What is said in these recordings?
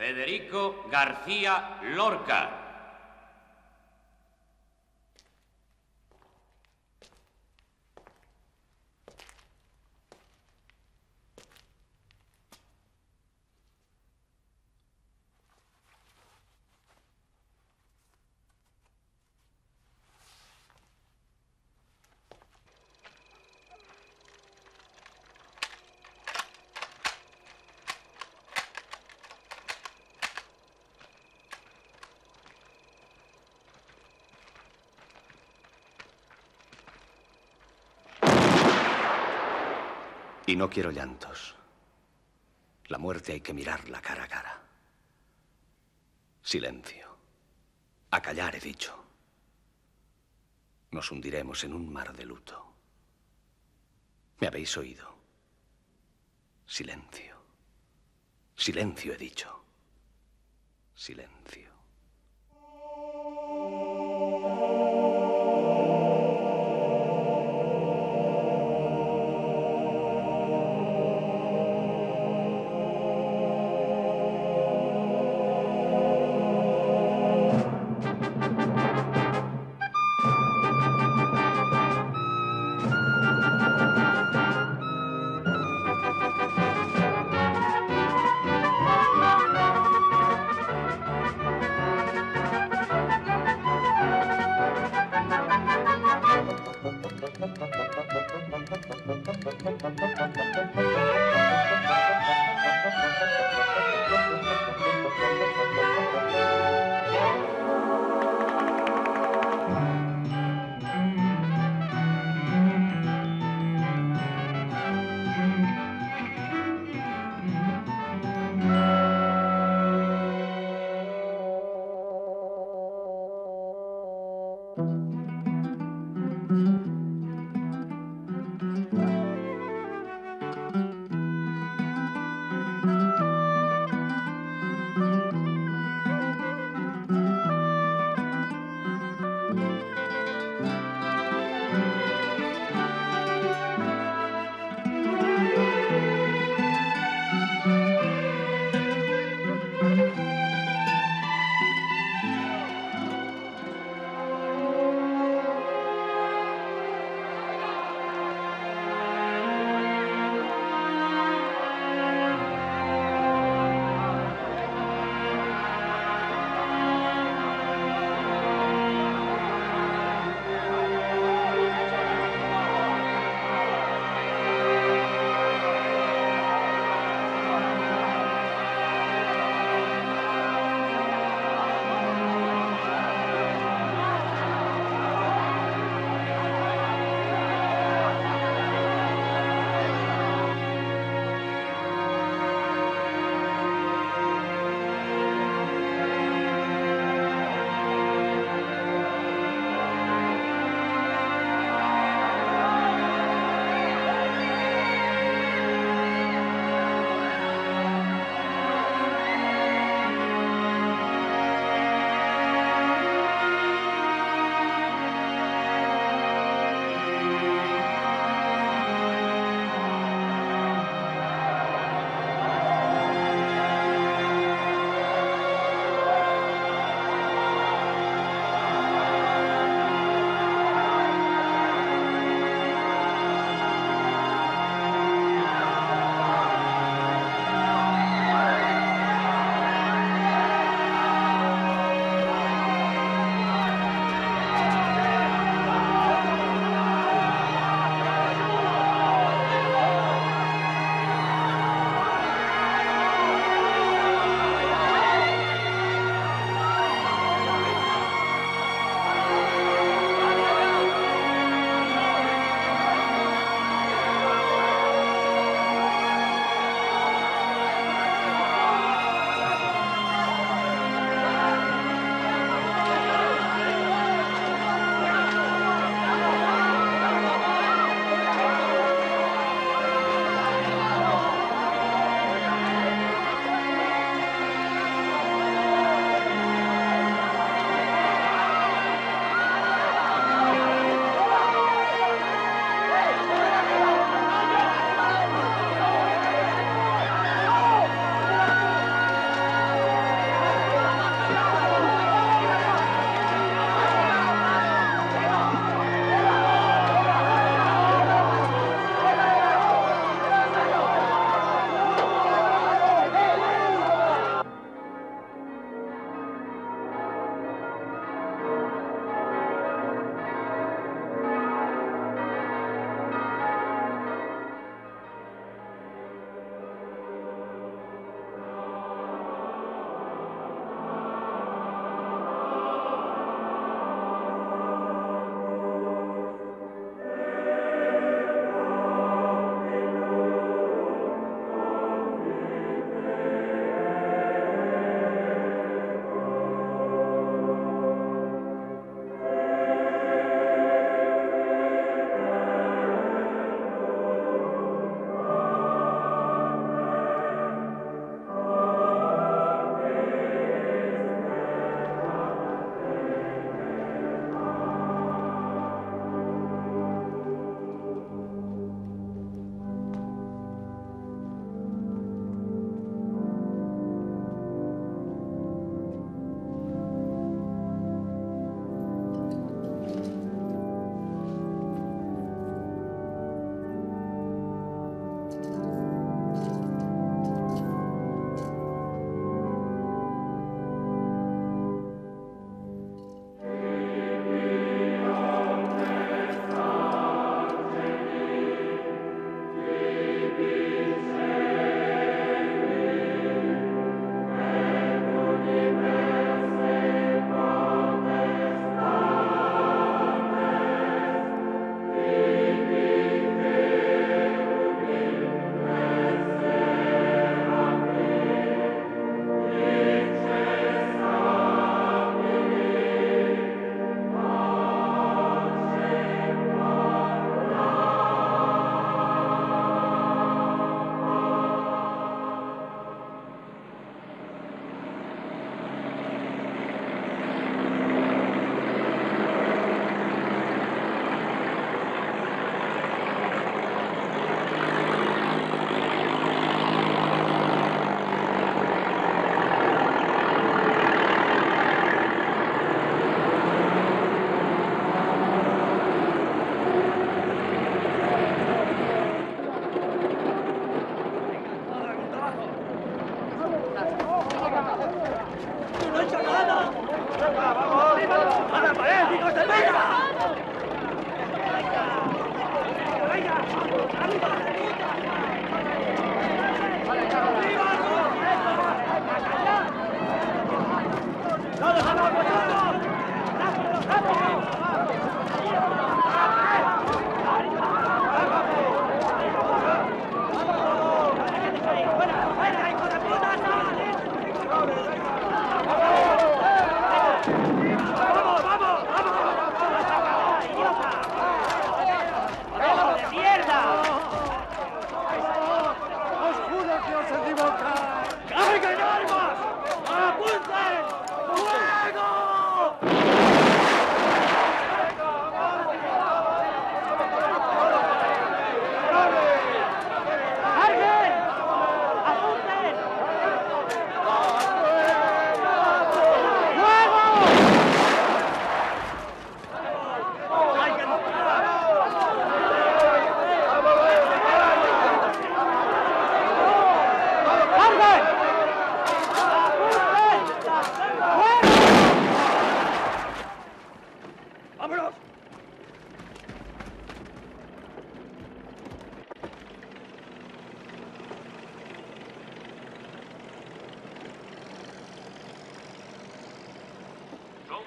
Federico García Lorca. Y no quiero llantos. La muerte hay que mirarla cara a cara. Silencio. A callar, he dicho. Nos hundiremos en un mar de luto. ¿Me habéis oído? Silencio. Silencio, he dicho. Silencio.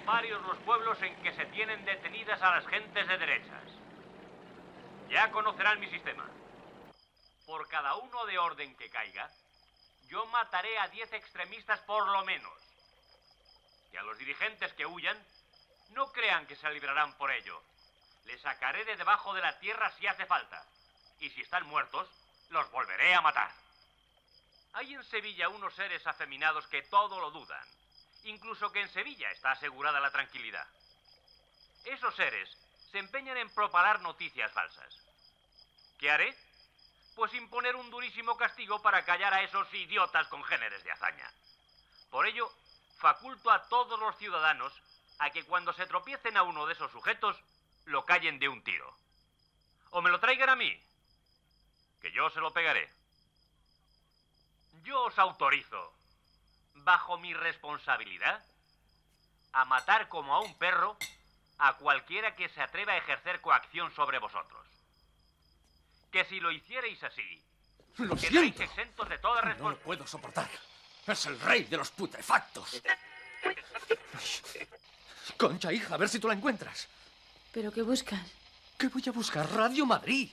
varios los pueblos en que se tienen detenidas a las gentes de derechas. Ya conocerán mi sistema. Por cada uno de orden que caiga, yo mataré a 10 extremistas por lo menos. Y a los dirigentes que huyan, no crean que se librarán por ello. Les sacaré de debajo de la tierra si hace falta. Y si están muertos, los volveré a matar. Hay en Sevilla unos seres afeminados que todo lo dudan. Incluso que en Sevilla está asegurada la tranquilidad. Esos seres se empeñan en propalar noticias falsas. ¿Qué haré? Pues imponer un durísimo castigo para callar a esos idiotas congéneres de hazaña. Por ello, faculto a todos los ciudadanos a que cuando se tropiecen a uno de esos sujetos, lo callen de un tiro. O me lo traigan a mí, que yo se lo pegaré. Yo os autorizo, bajo mi responsabilidad, a matar como a un perro a cualquiera que se atreva a ejercer coacción sobre vosotros. Que si lo hicierais así, Lo quedaréis siento. exentos de toda No lo responsabilidad. puedo soportar. Es el rey de los putrefactos. Concha, hija, a ver si tú la encuentras. ¿Pero qué buscas? ¿Qué voy a buscar? Radio Madrid.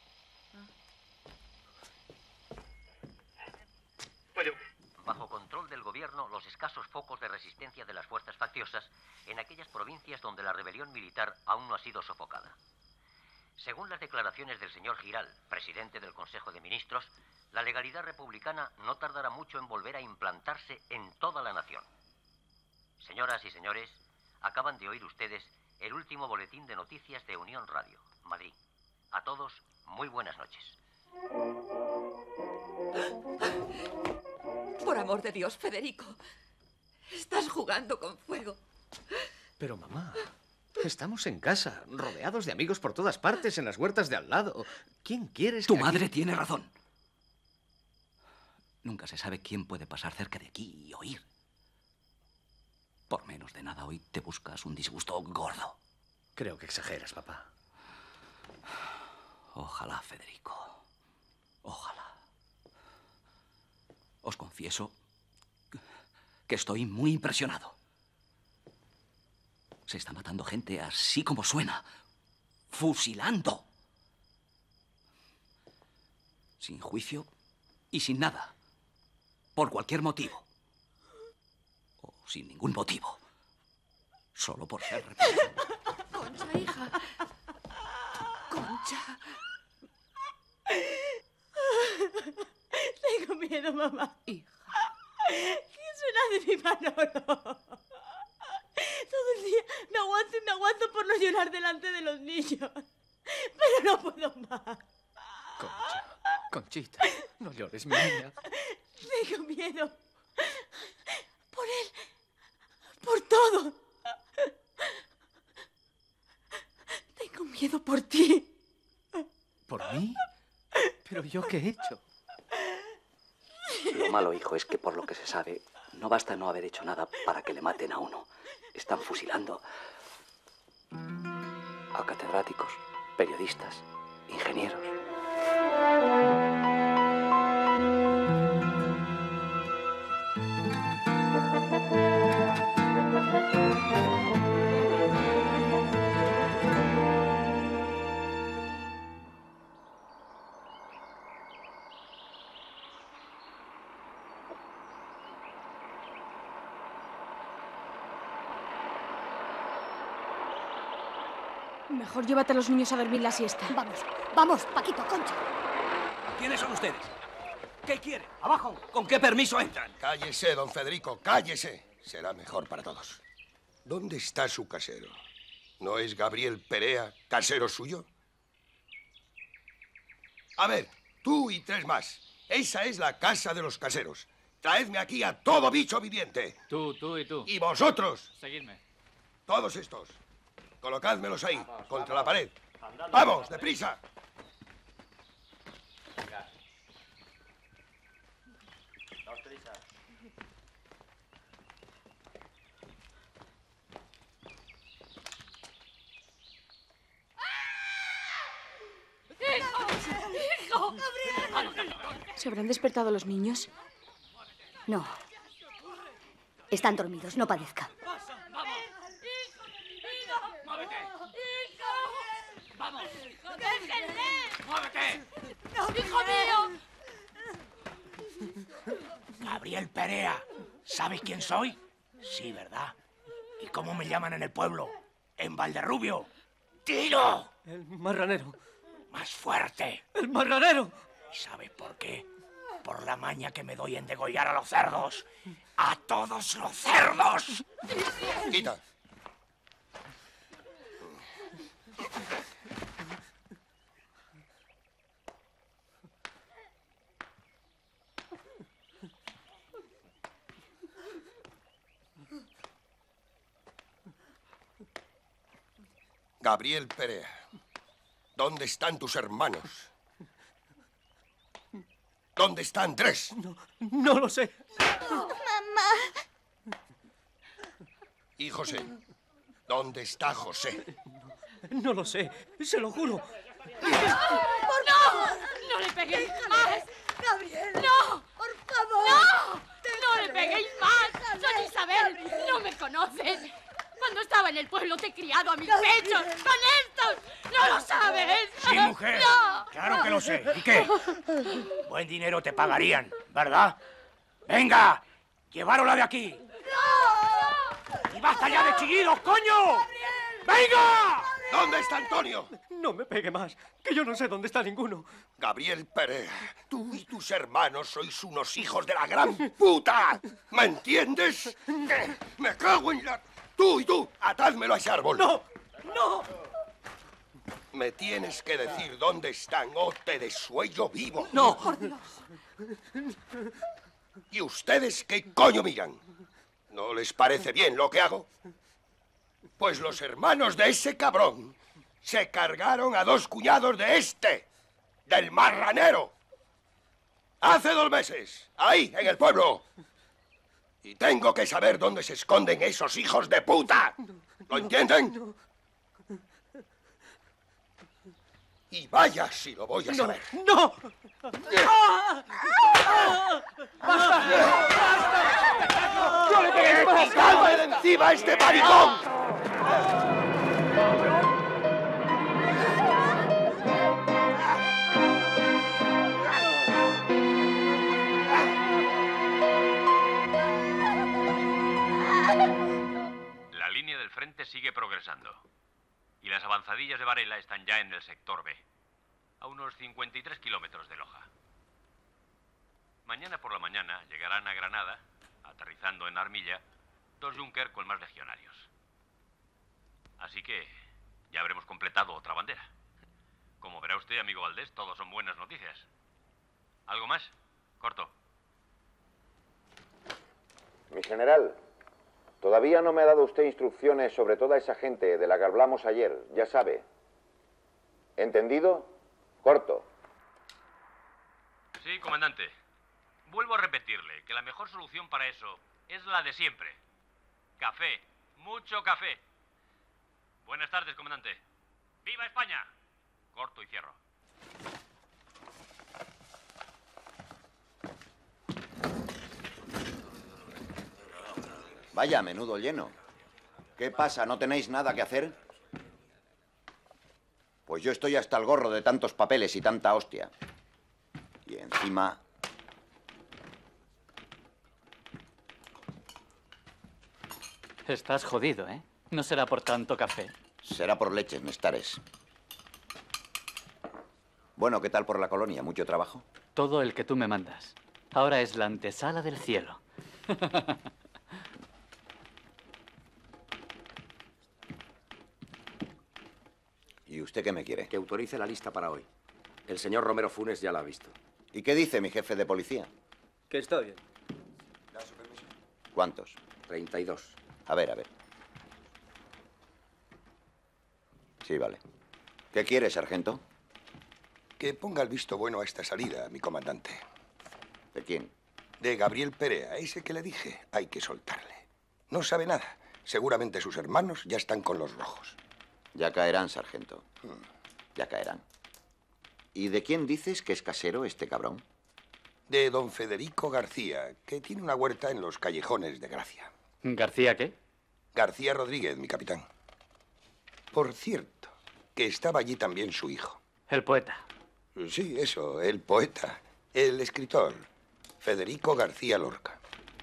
Bajo control del gobierno, los escasos focos de resistencia de las fuerzas facciosas en aquellas provincias donde la rebelión militar aún no ha sido sofocada. Según las declaraciones del señor Giral, presidente del Consejo de Ministros, la legalidad republicana no tardará mucho en volver a implantarse en toda la nación. Señoras y señores, acaban de oír ustedes el último boletín de noticias de Unión Radio, Madrid. A todos, muy buenas noches. Por amor de Dios, Federico. Estás jugando con fuego. Pero mamá, estamos en casa, rodeados de amigos por todas partes, en las huertas de al lado. ¿Quién quieres que Tu aquí- madre tiene razón. Nunca se sabe quién puede pasar cerca de aquí y oír. Por menos de nada hoy te buscas un disgusto gordo. Creo que exageras, papá. Ojalá, Federico. Ojalá. Os confieso que estoy muy impresionado. Se está matando gente así como suena. Fusilando. Sin juicio y sin nada. Por cualquier motivo. O sin ningún motivo. Solo por ser republicano. Concha, hija. Concha. Tengo miedo, mamá. Hija. ¿Quién suena de mi Manolo? Todo el día me aguanto por no llorar delante de los niños. Pero no puedo más. Concha, Conchita, no llores, mi niña. Tengo miedo. Por él. Por todo. Tengo miedo por ti. ¿Por mí? ¿Pero yo qué he hecho? Lo malo, hijo, es que por lo que se sabe, no basta no haber hecho nada para que le maten a uno. Están fusilando a catedráticos, periodistas, ingenieros. Mejor llévate a los niños a dormir la siesta. Vamos, vamos, Paquito, Concha. ¿Quiénes son ustedes? ¿Qué quieren? ¡Abajo! ¿Con qué permiso entran? Cállese, don Federico, cállese. Será mejor para todos. ¿Dónde está su casero? ¿No es Gabriel Perea, casero suyo? A ver, tú y 3 más. Esa es la casa de los caseros. Traedme aquí a todo bicho viviente. Tú y tú. Y vosotros, Seguidme. todos estos. Colocádmelos ahí, contra la pared. ¡Vamos, deprisa! ¿Se habrán despertado los niños? No. Están dormidos, no padezca. ¡Muévete! ¡Hijo mío! Gabriel Perea. ¿Sabes quién soy? Sí, ¿verdad? ¿Y cómo me llaman en el pueblo? En Valderrubio. ¡Tiro! El marranero. Más fuerte. ¡El marranero! ¿Y sabes por qué? Por la maña que me doy en degollar a los cerdos. ¡A todos los cerdos! Quita. Gabriel Perea, ¿dónde están tus hermanos? ¿Dónde está Andrés? No lo sé. Mamá. ¿Y José? ¿Dónde está José? No lo sé, se lo juro. ¡No! ¡No le peguéis más! ¡Gabriel! ¡No! ¡Por favor! ¡No! ¡No le peguéis más! ¡Soy Isabel! ¡No me conoces! Cuando estaba en el pueblo te he criado a mis pechos con estos. ¿No lo sabes? Sí, mujer. ¡No! Claro que lo sé. ¿Y qué? Buen dinero te pagarían, ¿verdad? ¡Venga! ¡Lleváronla de aquí! ¡No! ¡Y basta ya de chillidos, coño! ¡Venga! ¿Dónde está Antonio? No me pegue más, que yo no sé dónde está ninguno. Gabriel Perea, tú y tus hermanos sois unos hijos de la gran puta. ¿Me entiendes? ¡Me cago en la... Tú y tú, atádmelo a ese árbol. ¡No! ¡No! Me tienes que decir dónde están o te desuello vivo. ¡No! ¡Por Dios! ¿Y ustedes qué coño miran? ¿No les parece bien lo que hago? Pues los hermanos de ese cabrón se cargaron a 2 cuñados de este, del marranero. Hace 2 meses, ahí, en el pueblo. Y tengo que saber dónde se esconden esos hijos de puta. ¿Lo entienden? Y vaya si lo voy a saber. ¡No! ¡No le pegues más! ¡Calma de encima a este maricón! La línea del frente sigue progresando. Y las avanzadillas de Varela están ya en el sector B, a unos 53 kilómetros de Loja. Mañana por la mañana llegarán a Granada, aterrizando en Armilla, 2 Junker con más legionarios. Así que ya habremos completado otra bandera. Como verá usted, amigo Valdés, todo son buenas noticias. ¿Algo más? Corto. Mi general, todavía no me ha dado usted instrucciones sobre toda esa gente de la que hablamos ayer, ya sabe. ¿Entendido? Corto. Sí, comandante. Vuelvo a repetirle que la mejor solución para eso es la de siempre. Café. Mucho café. Buenas tardes, comandante. ¡Viva España! Corto y cierro. Vaya, menudo lleno. ¿Qué pasa? ¿No tenéis nada que hacer? Pues yo estoy hasta el gorro de tantos papeles y tanta hostia. Y encima... Estás jodido, ¿eh? No será por tanto café. Será por leches, Nestares. Bueno, ¿qué tal por la colonia? ¿Mucho trabajo? Todo el que tú me mandas. Ahora es la antesala del cielo. ¿Y usted qué me quiere? Que autorice la lista para hoy. El señor Romero Funes ya la ha visto. ¿Y qué dice mi jefe de policía? Que está bien. ¿Cuántos? 32. A ver, a ver. Sí, vale. ¿Qué quiere, sargento? Que ponga el visto bueno a esta salida, mi comandante. ¿De quién? De Gabriel Perea, ese que le dije. Hay que soltarle. No sabe nada. Seguramente sus hermanos ya están con los rojos. Ya caerán, sargento. Ya caerán. ¿Y de quién dices que es casero este cabrón? De don Federico García, que tiene una huerta en los callejones de Gracia. ¿García qué? García Rodríguez, mi capitán. Por cierto, que estaba allí también su hijo. El poeta. Sí, eso, el poeta. El escritor. Federico García Lorca.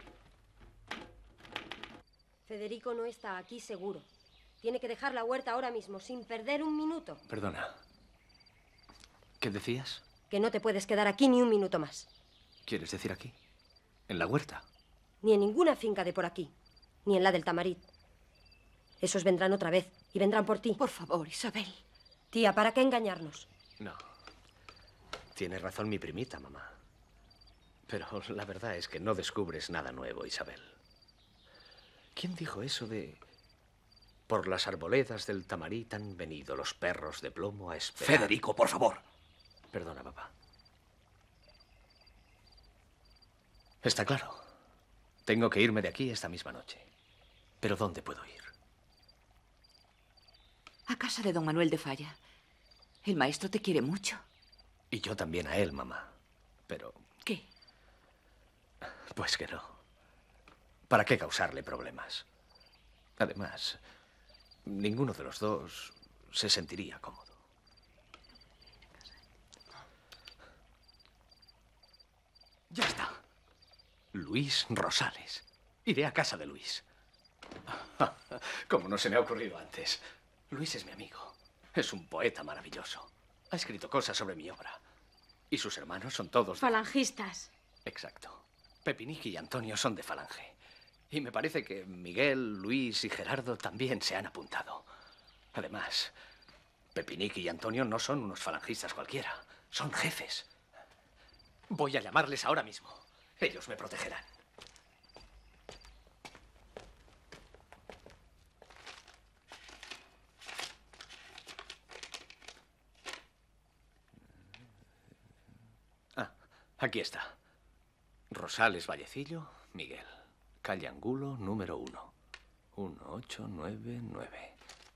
Federico no está aquí seguro. Tiene que dejar la huerta ahora mismo, sin perder un minuto. Perdona. ¿Qué decías? Que no te puedes quedar aquí ni un minuto más. ¿Quieres decir aquí? ¿En la huerta? Ni en ninguna finca de por aquí. Ni en la del Tamarit. Esos vendrán otra vez. Y vendrán por ti. Por favor, Isabel. Tía, ¿para qué engañarnos? No. Tiene razón mi primita, mamá. Pero la verdad es que no descubres nada nuevo, Isabel. ¿Quién dijo eso de... Por las arboledas del Tamarit han venido los perros de plomo a esperar? Federico, por favor. Perdona, papá. Está claro. Tengo que irme de aquí esta misma noche. ¿Pero dónde puedo ir? A casa de don Manuel de Falla. El maestro te quiere mucho. Y yo también a él, mamá. Pero... ¿Qué? Pues que no. ¿Para qué causarle problemas? Además, ninguno de los dos se sentiría cómodo. Ya está. Luis Rosales. Iré a casa de Luis. Como no se me ha ocurrido antes. Luis es mi amigo. Es un poeta maravilloso. Ha escrito cosas sobre mi obra. Y sus hermanos son todos... Falangistas. Exacto. Pepiniqui y Antonio son de Falange. Y me parece que Miguel, Luis y Gerardo también se han apuntado. Además, Pepiniqui y Antonio no son unos falangistas cualquiera. Son jefes. Voy a llamarles ahora mismo. Ellos me protegerán. Ah, aquí está. Rosales Vallecillo, Miguel. Calle Angulo, número 1. 1899.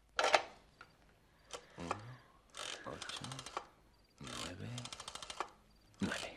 1899.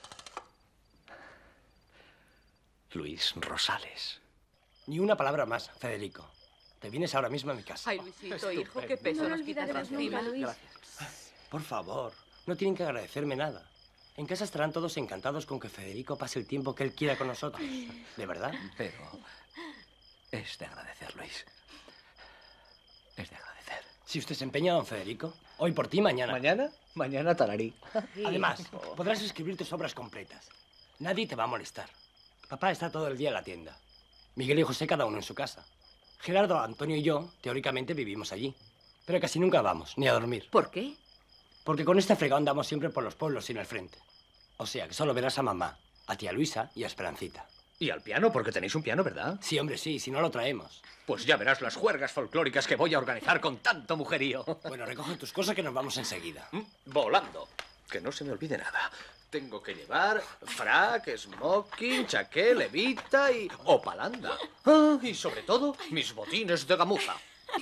Luis Rosales. Ni una palabra más, Federico. Te vienes ahora mismo a mi casa. Ay, Luisito, hijo, qué peso nos quitas de encima. Por favor, no tienen que agradecerme nada. En casa estarán todos encantados con que Federico pase el tiempo que él quiera con nosotros. ¿De verdad? Pero es de agradecer, Luis. Es de agradecer. Si usted se empeña, don Federico, hoy por ti, mañana. ¿Mañana? Mañana tararí. Además, podrás escribir tus obras completas. Nadie te va a molestar. Papá está todo el día en la tienda. Miguel y José cada uno en su casa. Gerardo, Antonio y yo, teóricamente, vivimos allí. Pero casi nunca vamos, ni a dormir. ¿Por qué? Porque con este fregado andamos siempre por los pueblos sin el frente. O sea, que solo verás a mamá, a tía Luisa y a Esperancita. Y al piano, porque tenéis un piano, ¿verdad? Sí, hombre, sí, si no lo traemos. Pues ya verás las juergas folclóricas que voy a organizar con tanto mujerío. Bueno, recoge tus cosas que nos vamos enseguida. Volando. Que no se me olvide nada. Tengo que llevar frac, smoking, chaqué, levita y opalanda. Ah, y sobre todo, mis botines de gamuza.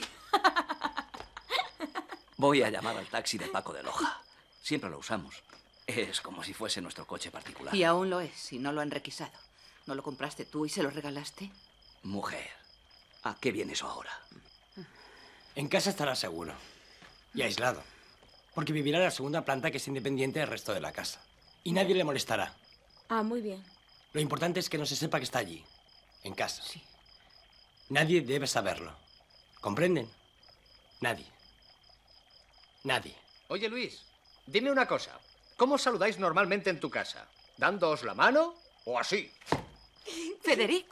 Voy a llamar al taxi de Paco de Loja. Siempre lo usamos. Es como si fuese nuestro coche particular. Y aún lo es, y no lo han requisado. ¿No lo compraste tú y se lo regalaste? Mujer, ¿a qué viene eso ahora? En casa estará seguro. Y aislado. Porque vivirá en la segunda planta, que es independiente del resto de la casa. Y nadie le molestará. Ah, muy bien. Lo importante es que no se sepa que está allí. En casa. Sí. Nadie debe saberlo. ¿Comprenden? Nadie. Nadie. Oye, Luis, dime una cosa. ¿Cómo saludáis normalmente en tu casa? ¿Dándoos la mano o así? Federico.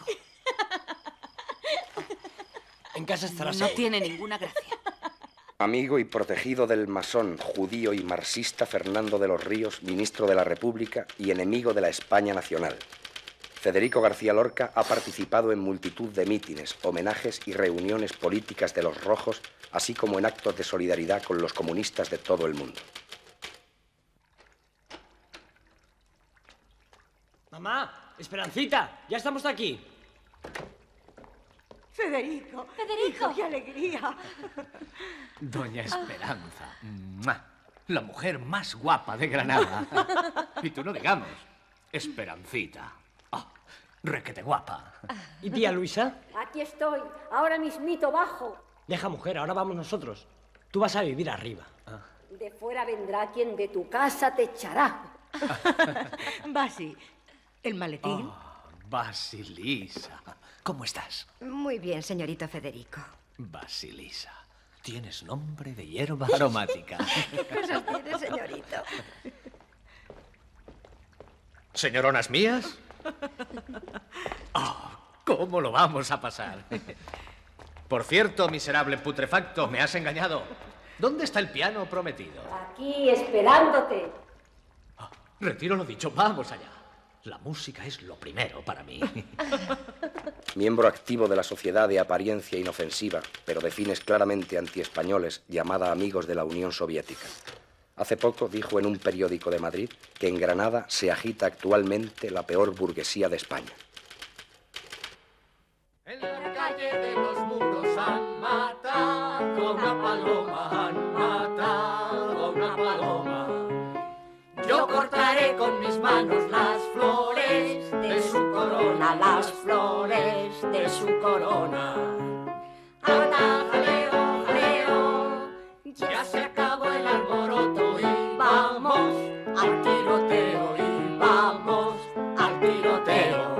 En casa estará No seguro. tiene ninguna gracia. Amigo y protegido del masón, judío y marxista Fernando de los Ríos, ministro de la República y enemigo de la España nacional. Federico García Lorca ha participado en multitud de mítines, homenajes y reuniones políticas de los rojos, así como en actos de solidaridad con los comunistas de todo el mundo. Mamá, Esperancita, ya estamos aquí. Federico. Federico. ¡Qué alegría! Doña Esperanza. ¡Mua! La mujer más guapa de Granada. Y tú no digamos. Esperancita. Ah, requete guapa. ¿Y tía Luisa? Aquí estoy, ahora mismito bajo. Deja, mujer, ahora vamos nosotros. Tú vas a vivir arriba. De De fuera vendrá quien de tu casa te echará. Basi, ¿el maletín? Basilisa, ¿cómo estás? Muy bien, señorito Federico. Basilisa, tienes nombre de hierba aromática. ¿Qué cosas tiene, señorito? ¿Señoronas mías? Oh, ¿cómo lo vamos a pasar? Por cierto, miserable putrefacto, me has engañado. ¿Dónde está el piano prometido? Aquí, esperándote. Retiro lo dicho, vamos allá. La música es lo primero para mí. Miembro activo de la sociedad de apariencia inofensiva, pero de fines claramente antiespañoles, llamada Amigos de la Unión Soviética. Hace poco dijo en un periódico de Madrid que en Granada se agita actualmente la peor burguesía de España. En la calle de los muros han matado a una paloma, han matado a una paloma. Yo cortaré con mis manos las flores de su corona, las flores de su corona. Anda, jaleo, jaleo, ya se acabó el alboroto y vamos al tiroteo, y vamos al tiroteo.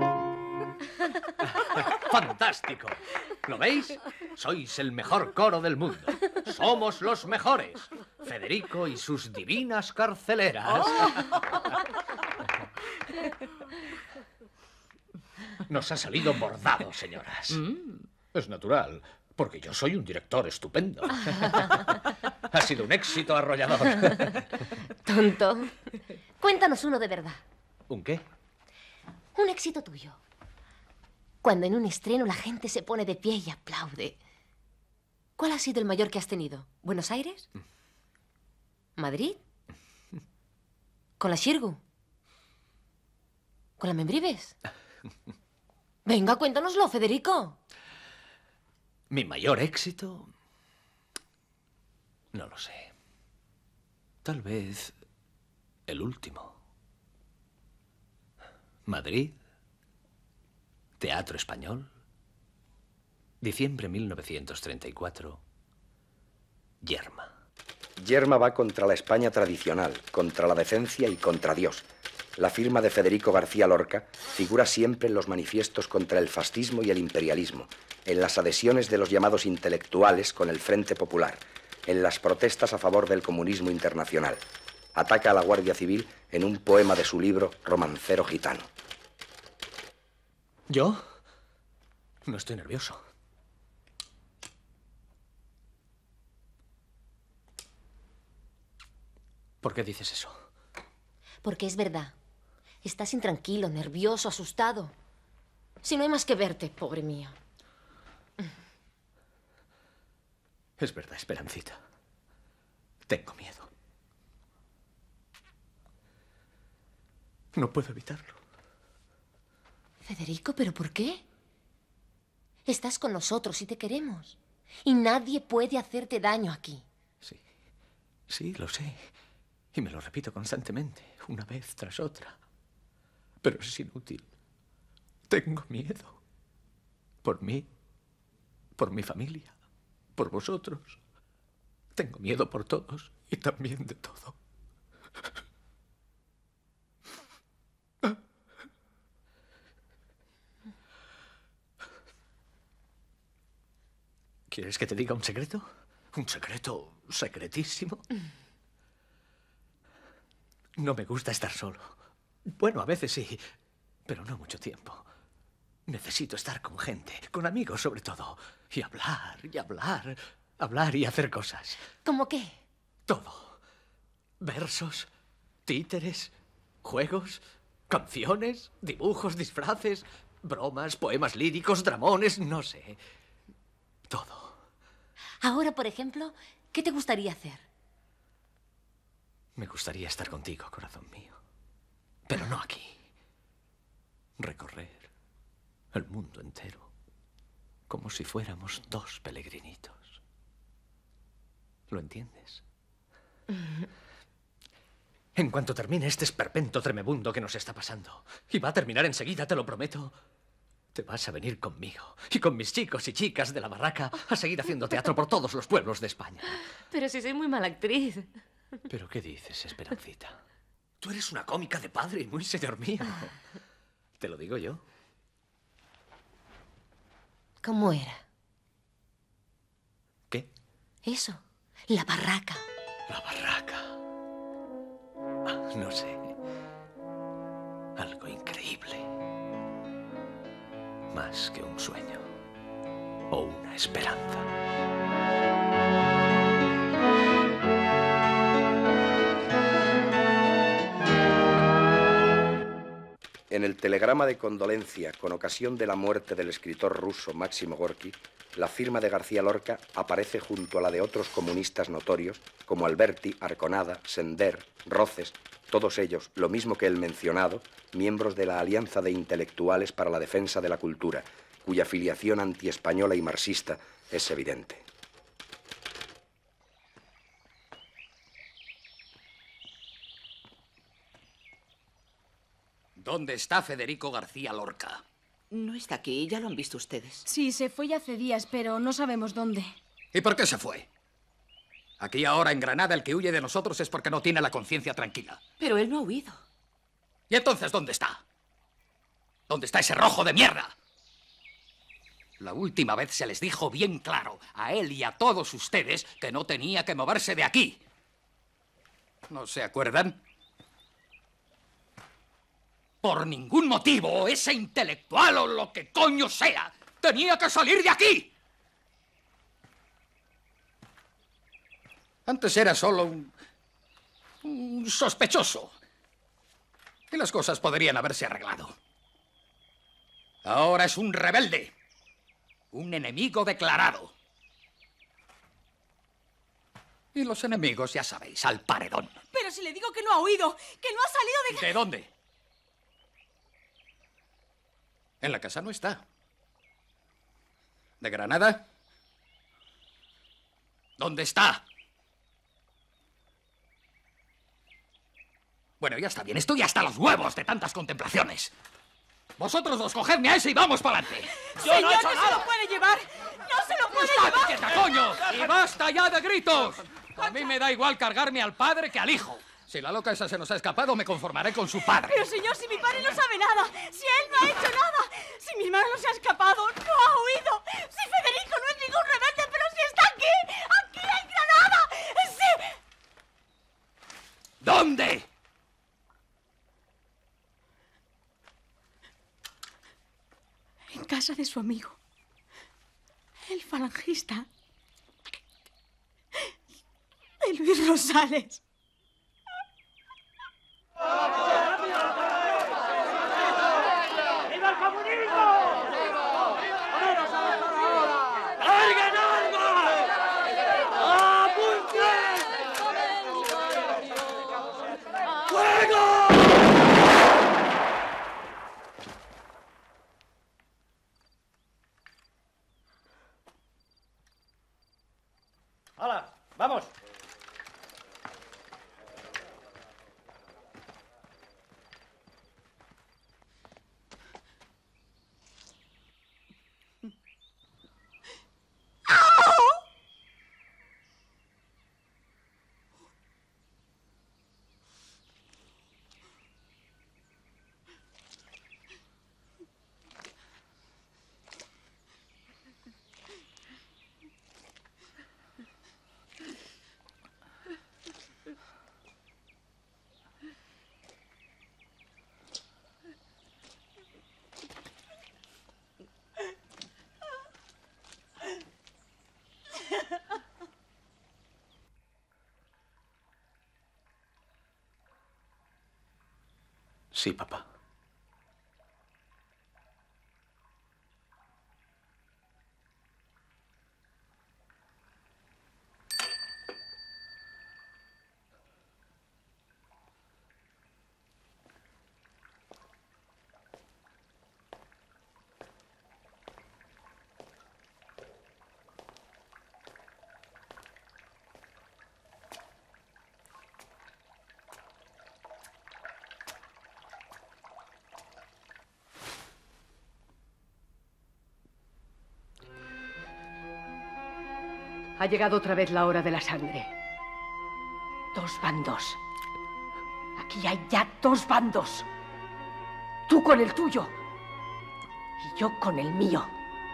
¡Fantástico! ¿Lo veis? Sois el mejor coro del mundo. Somos los mejores. Federico y sus divinas carceleras. Nos ha salido bordado, señoras. Es natural, porque yo soy un director estupendo. Ha sido un éxito arrollador. Tonto. Cuéntanos uno de verdad. ¿Un qué? Un éxito tuyo. Cuando en un estreno la gente se pone de pie y aplaude. ¿Cuál ha sido el mayor que has tenido? ¿Buenos Aires? ¿Madrid? ¿Con la Xirgu? ¿Con la Membrives? Venga, cuéntanoslo, Federico. ¿Mi mayor éxito? No lo sé. Tal vez el último. Madrid, Teatro Español, diciembre 1934, Yerma. Yerma va contra la España tradicional, contra la decencia y contra Dios. La firma de Federico García Lorca figura siempre en los manifiestos contra el fascismo y el imperialismo, en las adhesiones de los llamados intelectuales con el Frente Popular, en las protestas a favor del comunismo internacional. Ataca a la Guardia Civil en un poema de su libro Romancero Gitano. ¿Yo? No estoy nervioso. ¿Por qué dices eso? Porque es verdad. Estás intranquilo, nervioso, asustado. Si no hay más que verte, pobre mío. Es verdad, Esperancita. Tengo miedo. No puedo evitarlo. Federico, ¿pero por qué? Estás con nosotros y te queremos. Y nadie puede hacerte daño aquí. Sí, lo sé. Y me lo repito constantemente, una vez tras otra. Pero es inútil. Tengo miedo. Por mí, por mi familia, por vosotros. Tengo miedo por todos y también de todo. ¿Quieres que te diga un secreto? ¿Un secreto secretísimo? No me gusta estar solo. Bueno, a veces sí, pero no mucho tiempo. Necesito estar con gente, con amigos sobre todo. Y hablar, y hablar, hablar y hacer cosas. ¿Cómo qué? Todo. Versos, títeres, juegos, canciones, dibujos, disfraces, bromas, poemas líricos, dramones, no sé. Todo. Ahora, por ejemplo, ¿qué te gustaría hacer? Me gustaría estar contigo, corazón mío. Pero no aquí. Recorrer el mundo entero como si fuéramos dos peregrinitos. ¿Lo entiendes? En cuanto termine este esperpento tremebundo que nos está pasando, y va a terminar enseguida, te lo prometo, te vas a venir conmigo y con mis chicos y chicas de la barraca a seguir haciendo teatro por todos los pueblos de España. Pero si soy muy mala actriz. ¿Pero qué dices, Esperancita? Tú eres una cómica de padre y muy señor mío. Te lo digo yo. ¿Cómo era? ¿Qué? Eso, la barraca. La barraca. No sé. Algo increíble. Más que un sueño. O una esperanza. En el telegrama de condolencia con ocasión de la muerte del escritor ruso Máximo Gorki, la firma de García Lorca aparece junto a la de otros comunistas notorios como Alberti, Arconada, Sender, Roces, todos ellos, lo mismo que el mencionado, miembros de la Alianza de Intelectuales para la Defensa de la Cultura, cuya filiación antiespañola y marxista es evidente. ¿Dónde está Federico García Lorca? No está aquí, ya lo han visto ustedes. Sí, se fue ya hace días, pero no sabemos dónde. ¿Y por qué se fue? Aquí ahora en Granada el que huye de nosotros es porque no tiene la conciencia tranquila. Pero él no ha huido. ¿Y entonces dónde está? ¿Dónde está ese rojo de mierda? La última vez se les dijo bien claro a él y a todos ustedes que no tenía que moverse de aquí. ¿No se acuerdan? Por ningún motivo, ese intelectual o lo que coño sea, tenía que salir de aquí. Antes era solo un sospechoso. Y las cosas podrían haberse arreglado. Ahora es un rebelde. Un enemigo declarado. Y los enemigos, ya sabéis, al paredón. Pero si le digo que no ha huido, que no ha salido de... ¿De dónde? En la casa no está. ¿De Granada? ¿Dónde está? Bueno, ya está bien. Estoy hasta los huevos de tantas contemplaciones. Vosotros dos, cogedme a ese y vamos para adelante. ¡Señor, no se lo puede llevar! ¡No se lo puede llevar! ¡Quieta, coño! ¡Y basta ya de gritos! A mí me da igual cargarme al padre que al hijo. Si la loca esa se nos ha escapado, me conformaré con su padre. Pero, señor, si mi padre no sabe nada, si él no ha hecho nada, si mi hermano no se ha escapado, no ha huido, si Federico no es ningún rebelde, pero si está aquí en Granada, sí. ¿Dónde? En casa de su amigo, el falangista de Luis Rosales. ¡Viva el comunismo! ¡Larguen armas! ¡Apunten! ¡Fuego! ¡Hala! ¡Vamos! Sí, papá. Ha llegado otra vez la hora de la sangre. 2 bandos. Aquí hay ya 2 bandos. Tú con el tuyo y yo con el mío.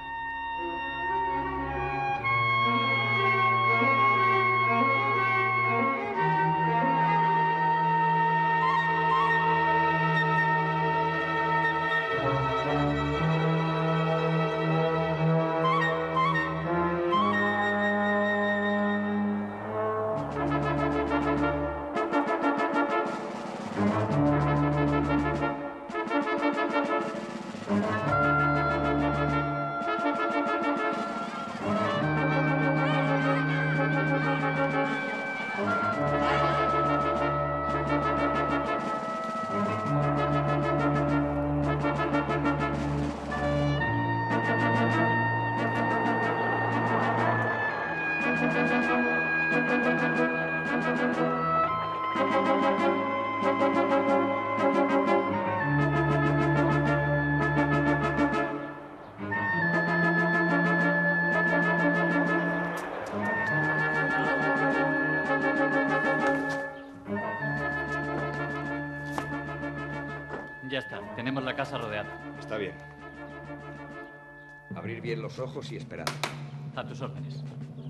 Ya está, tenemos la casa rodeada. Está bien. Abrir bien los ojos y esperar. A tus órdenes.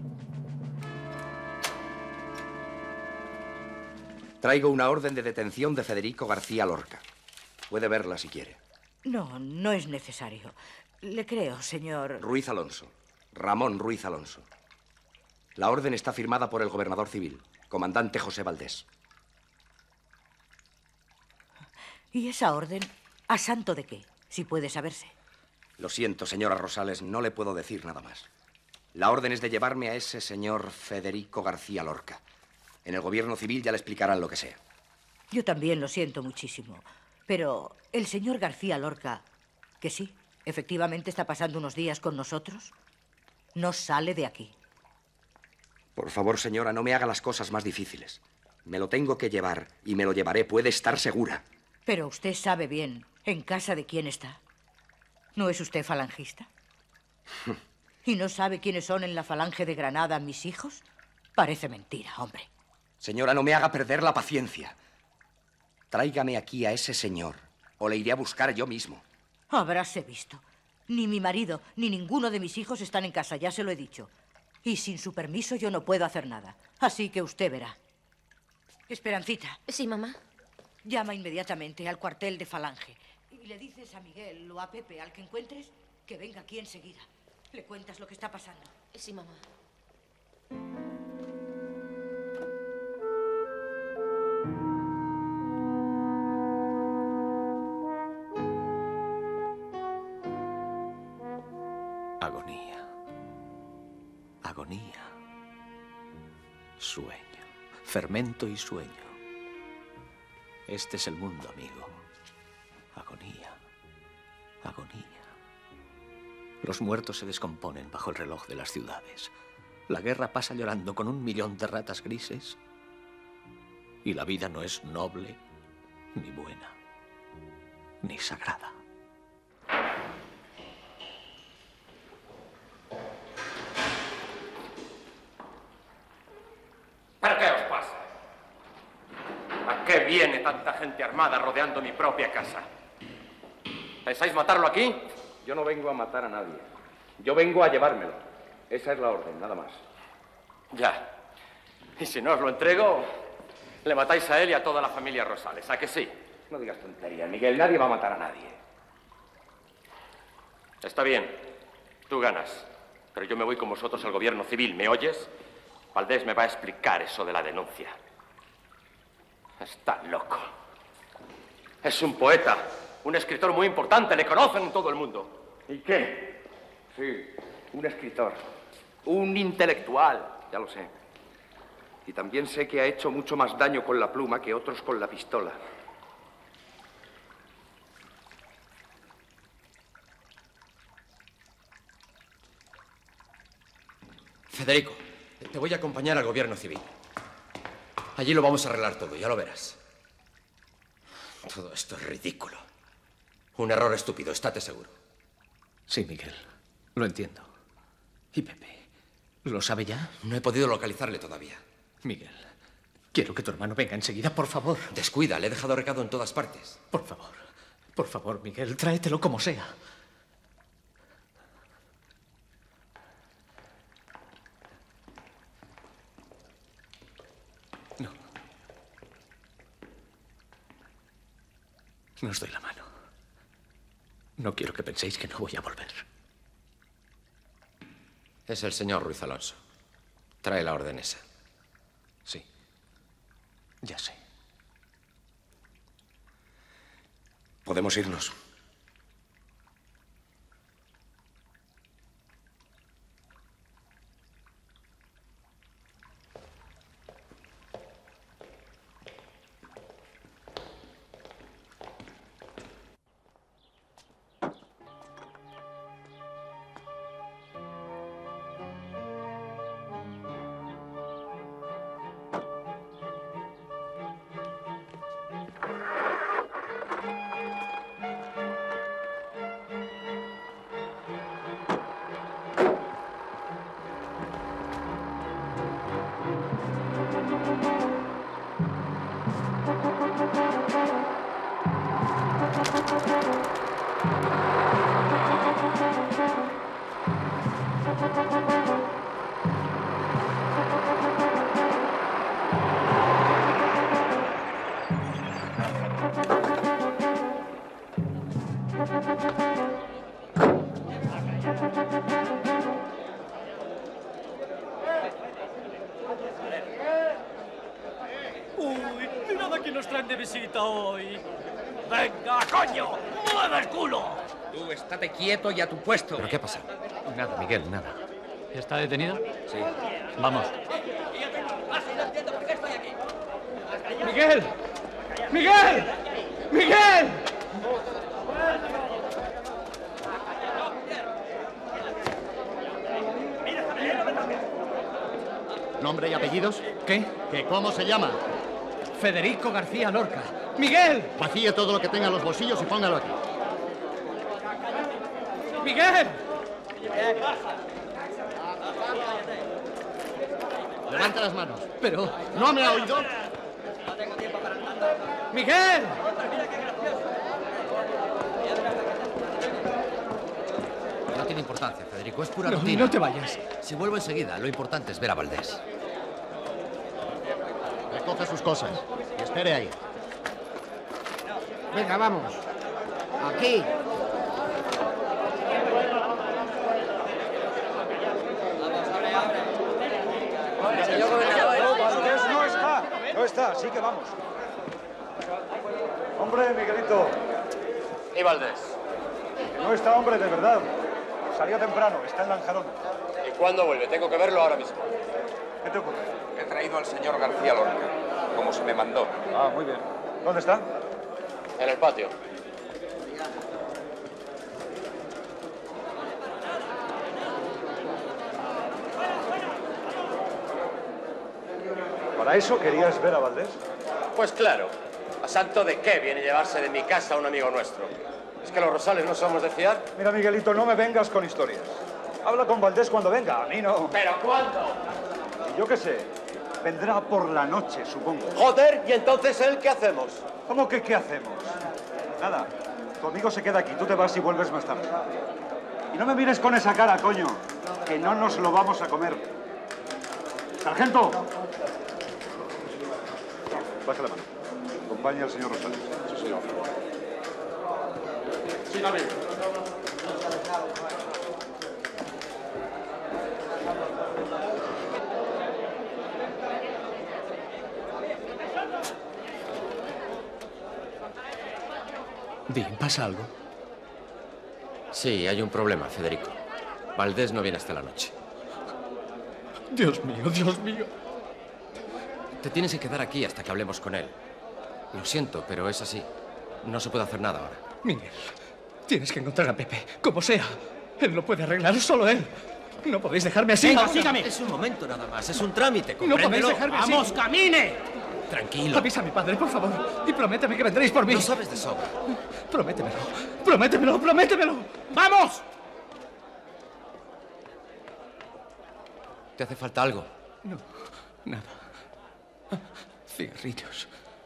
Traigo una orden de detención de Federico García Lorca. Puede verla si quiere. No, no es necesario. Le creo, señor. Ruiz Alonso. Ramón Ruiz Alonso. La orden está firmada por el gobernador civil, comandante José Valdés. ¿Y esa orden a santo de qué, si puede saberse? Lo siento, señora Rosales, no le puedo decir nada más. La orden es de llevarme a ese señor Federico García Lorca. En el gobierno civil ya le explicarán lo que sea. Yo también lo siento muchísimo. Pero el señor García Lorca, que sí, efectivamente está pasando unos días con nosotros, no sale de aquí. Por favor, señora, no me haga las cosas más difíciles. Me lo tengo que llevar y me lo llevaré, puede estar segura. Pero usted sabe bien en casa de quién está. ¿No es usted falangista? ¿Y no sabe quiénes son en la falange de Granada mis hijos? Parece mentira, hombre. Señora, no me haga perder la paciencia. Tráigame aquí a ese señor, o le iré a buscar yo mismo. Habráse visto. Ni mi marido, ni ninguno de mis hijos están en casa, ya se lo he dicho. Y sin su permiso yo no puedo hacer nada. Así que usted verá. Esperancita. Sí, mamá. Llama inmediatamente al cuartel de Falange. Y le dices a Miguel o a Pepe, al que encuentres, que venga aquí enseguida. Le cuentas lo que está pasando. Sí, mamá. Agonía. Agonía. Sueño. Fermento y sueño. Este es el mundo, amigo. Agonía. Agonía. Los muertos se descomponen bajo el reloj de las ciudades. La guerra pasa llorando con 1 millón de ratas grises. Y la vida no es noble, ni buena, ni sagrada. ¿Pero qué os pasa? ¿A qué viene tanta gente armada rodeando mi propia casa? ¿Pensáis matarlo aquí? Yo no vengo a matar a nadie. Yo vengo a llevármelo. Esa es la orden, nada más. Ya. Y si no os lo entrego, le matáis a él y a toda la familia Rosales. ¿A que sí? No digas tonterías, Miguel. Nadie va a matar a nadie. Está bien. Tú ganas. Pero yo me voy con vosotros al gobierno civil. ¿Me oyes? Valdés me va a explicar eso de la denuncia. Está loco. Es un poeta, un escritor muy importante. Le conocen en todo el mundo. ¿Y qué? Sí, un escritor. Un intelectual, ya lo sé. Y también sé que ha hecho mucho más daño con la pluma que otros con la pistola. Federico, te voy a acompañar al gobierno civil. Allí lo vamos a arreglar todo, ya lo verás. Todo esto es ridículo. Un error estúpido, estate seguro. Sí, Miguel, lo entiendo. Y Pepe, ¿Lo sabe ya? No he podido localizarle todavía. Miguel, quiero que tu hermano venga enseguida, por favor. Descuida, le he dejado recado en todas partes. Por favor, Miguel, tráetelo como sea. No os doy la mano. No quiero que penséis que no voy a volver. Es el señor Ruiz Alonso. Trae la orden esa. Sí. Ya sé. Podemos irnos. Uy, mirad a quién nos traen de visita hoy. ¡Venga, coño! ¡Mueve el culo! Tú estate quieto y a tu puesto. ¿Pero qué ha pasado? Nada, Miguel, nada. ¿Está detenido? Sí. Vamos. ¡Miguel! ¡Miguel! ¡Miguel! ¿Nombre y apellidos? ¿Qué? ¿Cómo se llama? Federico García Lorca. ¡Miguel! Vacíe todo lo que tenga en los bolsillos y póngalo aquí. ¡Miguel! Levanta las manos. Pero... ¿No me ha oído? ¡Miguel! No tiene importancia, Federico. Es pura rutina. No te vayas. Si vuelvo enseguida, lo importante es ver a Valdés. Recoge sus cosas y espere ahí. Venga, vamos. Aquí. Valdés no está. No está, así que vamos. Hombre, Miguelito. ¿Y Valdés? No está, hombre, de verdad. Salió temprano, está en Lanjarón. ¿Y cuándo vuelve? Tengo que verlo ahora mismo. ¿Qué te ocurre? He traído al señor García Lorca, como se me mandó. Ah, muy bien. ¿Dónde está? En el patio. ¿Para eso querías ver a Valdés? Pues claro. ¿A santo de qué viene llevarse de mi casa a un amigo nuestro? ¿Es que los Rosales no somos de fiar? Mira, Miguelito, no me vengas con historias. Habla con Valdés cuando venga, a mí no. ¿Pero cuándo? Y yo qué sé, vendrá por la noche, supongo. Joder, ¿y entonces él qué hacemos? ¿Cómo que qué hacemos? Nada, tu amigo se queda aquí, tú te vas y vuelves más tarde. Y no me mires con esa cara, coño, que no nos lo vamos a comer. ¡Sargento! Baja la mano. Acompaña al señor Rosales. Sí, señor. Sígame. Bien, ¿pasa algo? Sí, hay un problema, Federico. Valdés no viene hasta la noche. Dios mío, Dios mío. Te tienes que quedar aquí hasta que hablemos con él. Lo siento, pero es así. No se puede hacer nada ahora. Miguel, tienes que encontrar a Pepe, como sea. Él lo puede arreglar, solo él. No podéis dejarme así. Venga, sígame. Es un momento nada más, es un trámite, No podéis compréndelo. dejarme así. ¡Vamos, camine! Tranquilo. Avisa a mi padre, por favor, y prométeme que vendréis por mí. Lo sabes de sobra. Prométemelo, prométemelo, prométemelo. ¡Vamos! ¿Te hace falta algo? No, nada. Cigarrillos.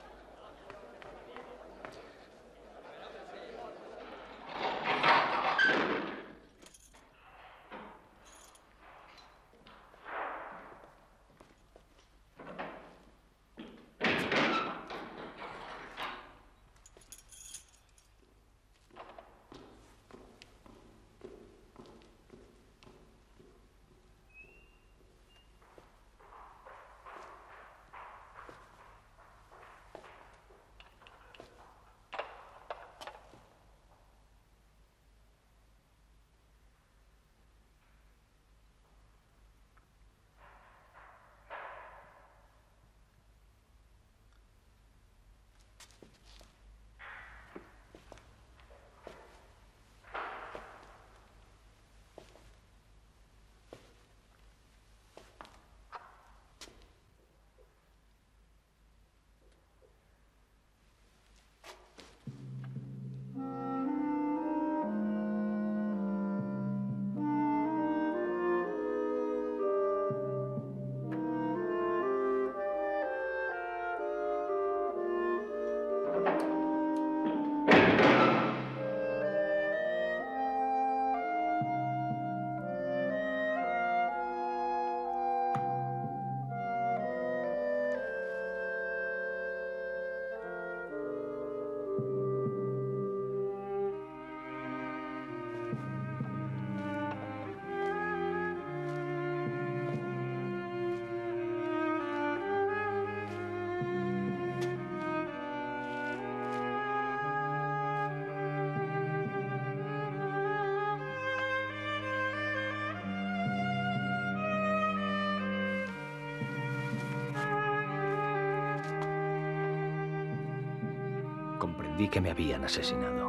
Comprendí que me habían asesinado.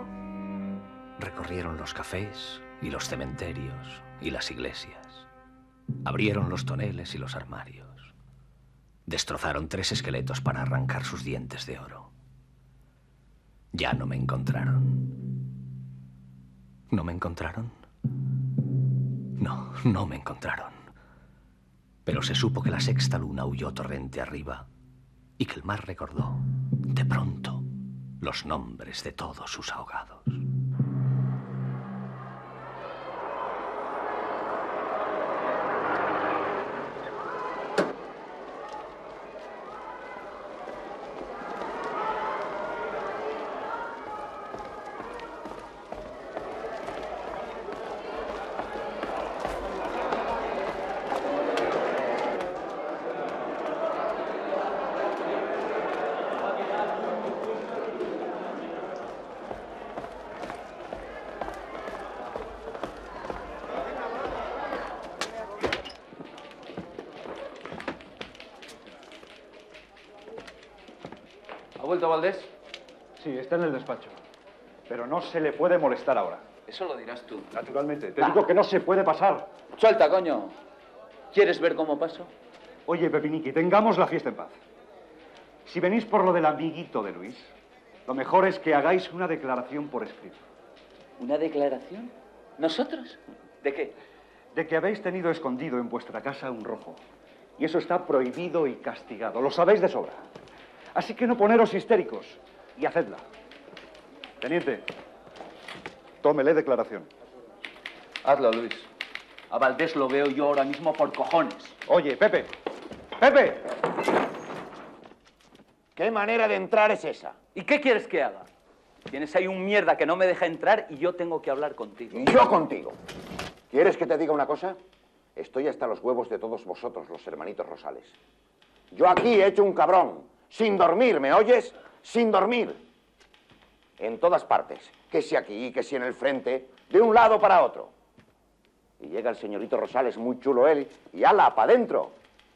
Recorrieron los cafés y los cementerios y las iglesias. Abrieron los toneles y los armarios. Destrozaron 3 esqueletos para arrancar sus dientes de oro. Ya no me encontraron. ¿No me encontraron? No, no me encontraron. Pero se supo que la sexta luna huyó torrente arriba y que el mar recordó, de pronto, los nombres de todos sus ahogados. ¿Ha vuelto Valdés? Sí, está en el despacho. Pero no se le puede molestar ahora. Eso lo dirás tú. Naturalmente. Te digo que no se puede pasar. Suelta, coño. ¿Quieres ver cómo paso? Oye, Pepiniqui, tengamos la fiesta en paz. Si venís por lo del amiguito de Luis, lo mejor es que hagáis una declaración por escrito. ¿Una declaración? ¿Nosotros? ¿De qué? De que habéis tenido escondido en vuestra casa un rojo. Y eso está prohibido y castigado. Lo sabéis de sobra. Así que no poneros histéricos y hacedla. Teniente, tómele declaración. Hazlo, Luis. A Valdés lo veo yo ahora mismo por cojones. Oye, Pepe. ¡Pepe! ¿Qué manera de entrar es esa? ¿Y qué quieres que haga? Tienes ahí un mierda que no me deja entrar y yo tengo que hablar contigo. ¿Y yo contigo? ¿Quieres que te diga una cosa? Estoy hasta los huevos de todos vosotros, los hermanitos Rosales. Yo aquí he hecho un cabrón. Sin dormir, ¿me oyes? Sin dormir. En todas partes. Que si aquí, que si en el frente, de un lado para otro. Y llega el señorito Rosales, muy chulo él, y ala, pa' dentro.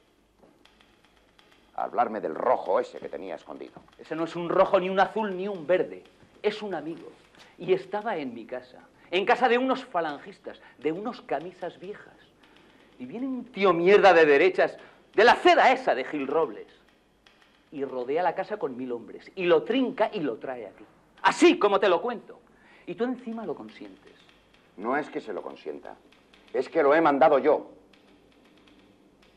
A hablarme del rojo ese que tenía escondido. Ese no es un rojo, ni un azul, ni un verde. Es un amigo. Y estaba en mi casa. En casa de unos falangistas, de unos camisas viejas. Y viene un tío mierda de derechas, de la ceda esa de Gil Robles. Y rodea la casa con 1000 hombres. Y lo trinca y lo trae aquí. Así como te lo cuento. Y tú encima lo consientes. No es que se lo consienta. Es que lo he mandado yo.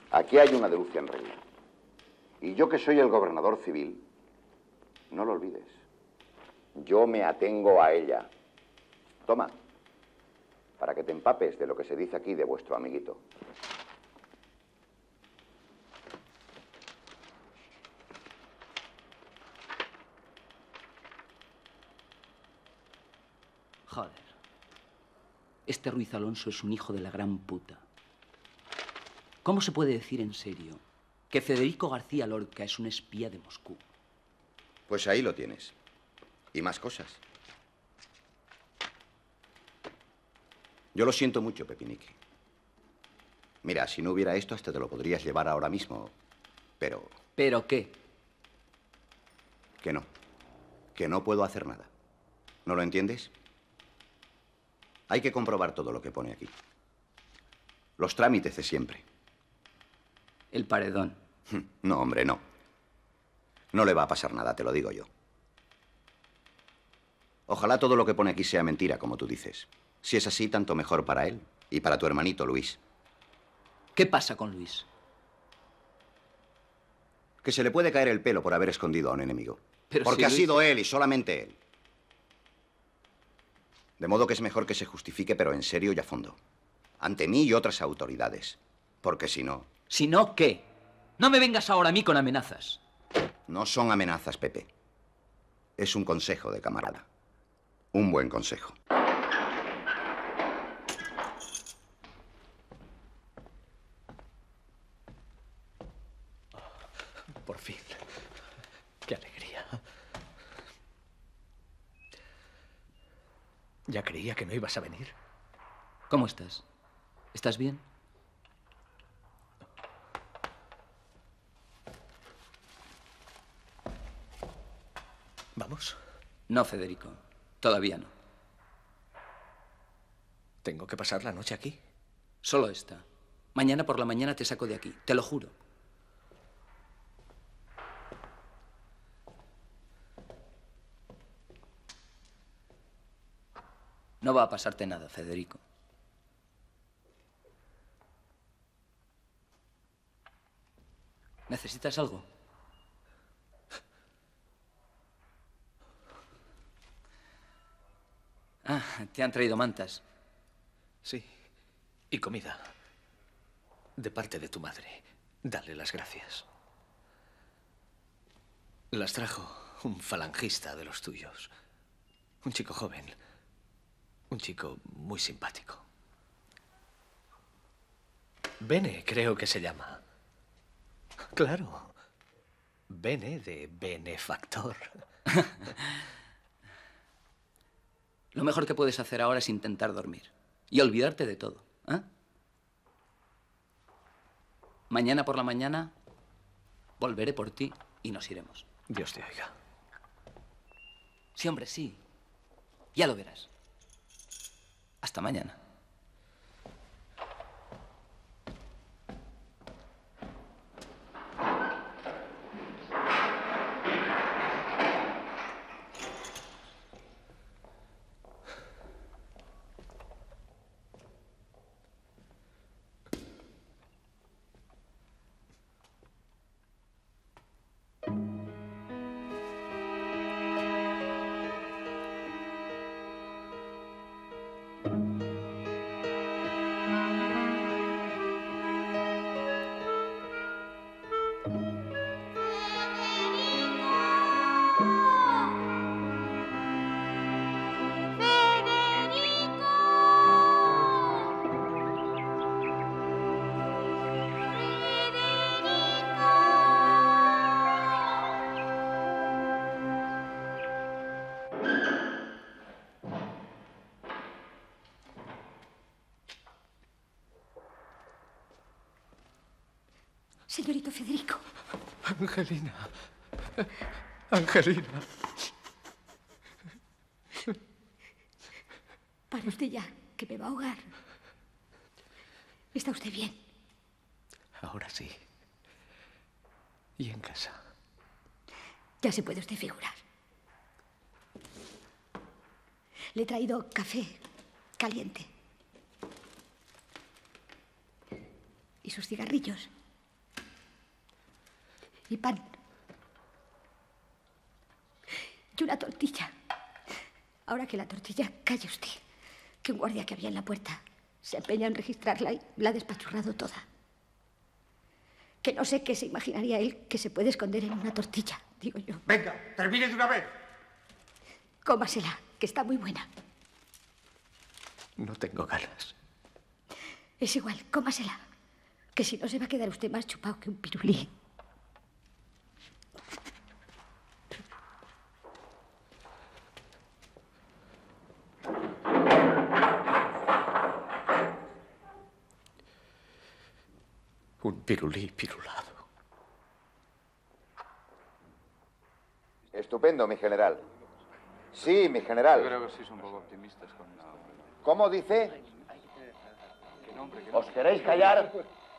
Aquí hay una denuncia en regla. Y yo, que soy el gobernador civil, no lo olvides. Yo me atengo a ella. Toma, para que te empapes de lo que se dice aquí de vuestro amiguito. Joder. Este Ruiz Alonso es un hijo de la gran puta. ¿Cómo se puede decir en serio que Federico García Lorca es un espía de Moscú? Pues ahí lo tienes. Y más cosas. Yo lo siento mucho, Pepinique. Mira, si no hubiera esto, hasta te lo podrías llevar ahora mismo. Pero... ¿Pero qué? Que no. Que no puedo hacer nada. ¿No lo entiendes? Hay que comprobar todo lo que pone aquí. Los trámites de siempre. El paredón. No, hombre, no. No le va a pasar nada, te lo digo yo. Ojalá todo lo que pone aquí sea mentira, como tú dices. Si es así, tanto mejor para él y para tu hermanito, Luis. ¿Qué pasa con Luis? Que se le puede caer el pelo por haber escondido a un enemigo. Pero porque si ha Luis... sido él y solamente él. De modo que es mejor que se justifique, pero en serio y a fondo. Ante mí y otras autoridades. Porque si no... ¿Si no qué? No me vengas ahora a mí con amenazas. No son amenazas, Pepe. Es un consejo de camarada. Un buen consejo. Por fin. Qué alegría. Ya creía que no ibas a venir. ¿Cómo estás? ¿Estás bien? ¿Vamos? No, Federico. Todavía no. ¿Tengo que pasar la noche aquí? Solo esta. Mañana por la mañana te saco de aquí. Te lo juro. No va a pasarte nada, Federico. ¿Necesitas algo? Ah, te han traído mantas. Sí. Y comida. De parte de tu madre. Dale las gracias. Las trajo un falangista de los tuyos. Un chico joven. Un chico muy simpático. Bene, creo que se llama. Claro. Bene de benefactor. Lo mejor que puedes hacer ahora es intentar dormir. Y olvidarte de todo. ¿Eh? Mañana por la mañana volveré por ti y nos iremos. Dios te oiga. Sí, hombre, sí. Ya lo verás. Hasta mañana. Señorito Federico. Angelina. Angelina. Para usted ya, que me va a ahogar. ¿Está usted bien? Ahora sí. ¿Y en casa? Ya se puede usted figurar. Le he traído café caliente. Y sus cigarrillos. y pan. Y una tortilla. Ahora que la tortilla, calle usted, que un guardia que había en la puerta se empeña en registrarla y la ha despachurrado toda. Que no sé qué se imaginaría él que se puede esconder en una tortilla, digo yo. Venga, termine de una vez. Cómasela, que está muy buena. No tengo ganas. Es igual, cómasela. Que si no se va a quedar usted más chupado que un pirulí. Un pirulí pirulado. Estupendo, mi general. Sí, mi general. Yo creo que sí son un poco optimistas con esto. ¿Cómo dice? ¿Qué nombre? ¿Os queréis callar?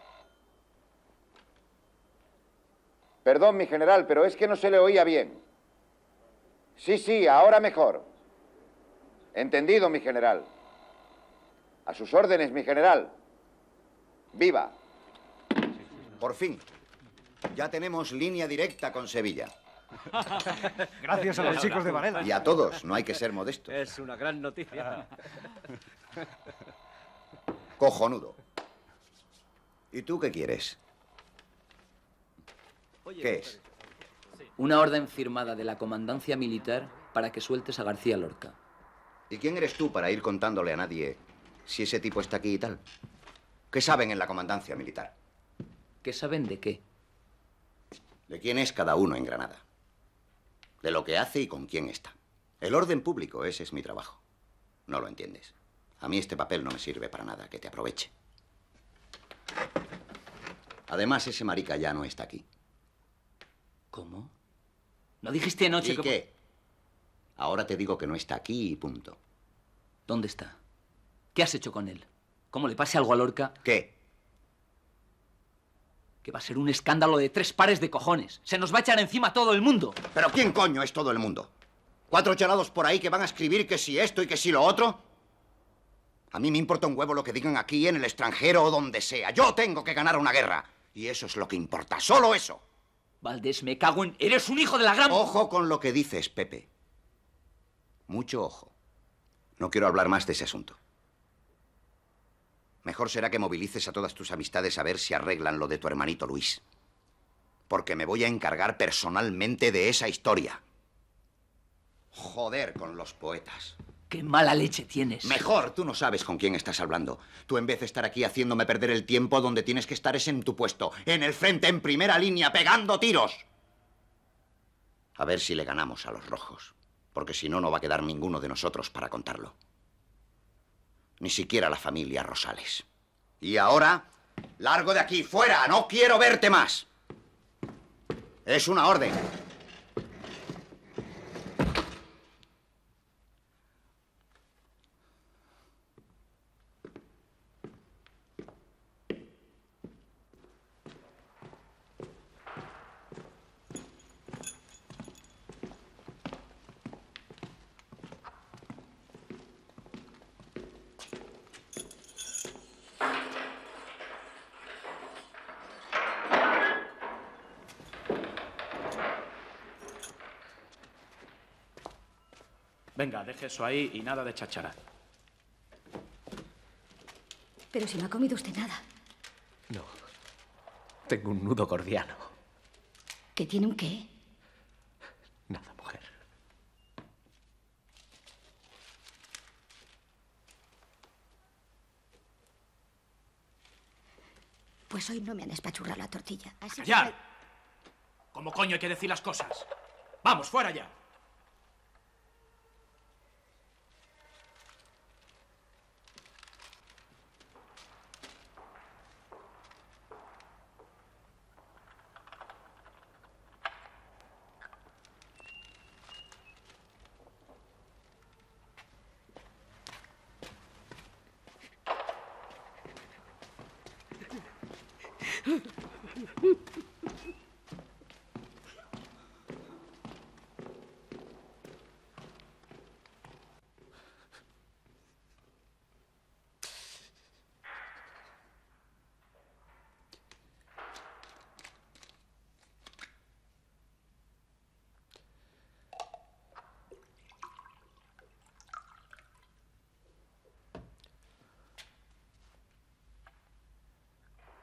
Perdón, mi general, pero es que no se le oía bien. Sí, ahora mejor. Entendido, mi general. A sus órdenes, mi general. ¡Viva! Por fin. Ya tenemos línea directa con Sevilla. Gracias a los chicos de Varela. Y a todos, no hay que ser modestos. Es una gran noticia. Cojonudo. ¿Y tú qué quieres? ¿Qué es? Una orden firmada de la comandancia militar para que sueltes a García Lorca. ¿Y quién eres tú para ir contándole a nadie si ese tipo está aquí y tal? ¿Qué saben en la comandancia militar? ¿Qué saben de qué? De quién es cada uno en Granada. De lo que hace y con quién está. El orden público, ese es mi trabajo. No lo entiendes. A mí este papel no me sirve para nada, que te aproveche. Además, ese marica ya no está aquí. ¿Cómo? ¿No dijiste anoche ¿Y qué? Ahora te digo que no está aquí y punto. ¿Dónde está? ¿Qué has hecho con él? ¿Cómo le pase algo a Lorca? ¿Qué? Que va a ser un escándalo de 3 pares de cojones. Se nos va a echar encima todo el mundo. ¿Pero quién coño es todo el mundo? ¿4 chalados por ahí que van a escribir que si esto y que si lo otro? A mí me importa un huevo lo que digan aquí, en el extranjero o donde sea. Yo tengo que ganar una guerra. Y eso es lo que importa, solo eso. Valdés, me cago en... ¡Eres un hijo de la gran... Ojo con lo que dices, Pepe. Mucho ojo. No quiero hablar más de ese asunto. Mejor será que movilices a todas tus amistades a ver si arreglan lo de tu hermanito Luis. Porque me voy a encargar personalmente de esa historia. Joder con los poetas. ¡Qué mala leche tienes! Mejor, tú no sabes con quién estás hablando. Tú en vez de estar aquí haciéndome perder el tiempo, donde tienes que estar es en tu puesto, en el frente, en primera línea, pegando tiros. A ver si le ganamos a los rojos. Porque si no, no va a quedar ninguno de nosotros para contarlo. Ni siquiera la familia Rosales. Y ahora, largo de aquí, fuera, no quiero verte más. Es una orden. Venga, deje eso ahí y nada de cháchara. Pero si no ha comido usted nada. No. Tengo un nudo gordiano. ¿Que tiene un qué? Nada, mujer. Pues hoy no me han espachurrado la tortilla. Así que... ¡Ya! ¿Cómo coño hay que decir las cosas? ¡Vamos, fuera ya!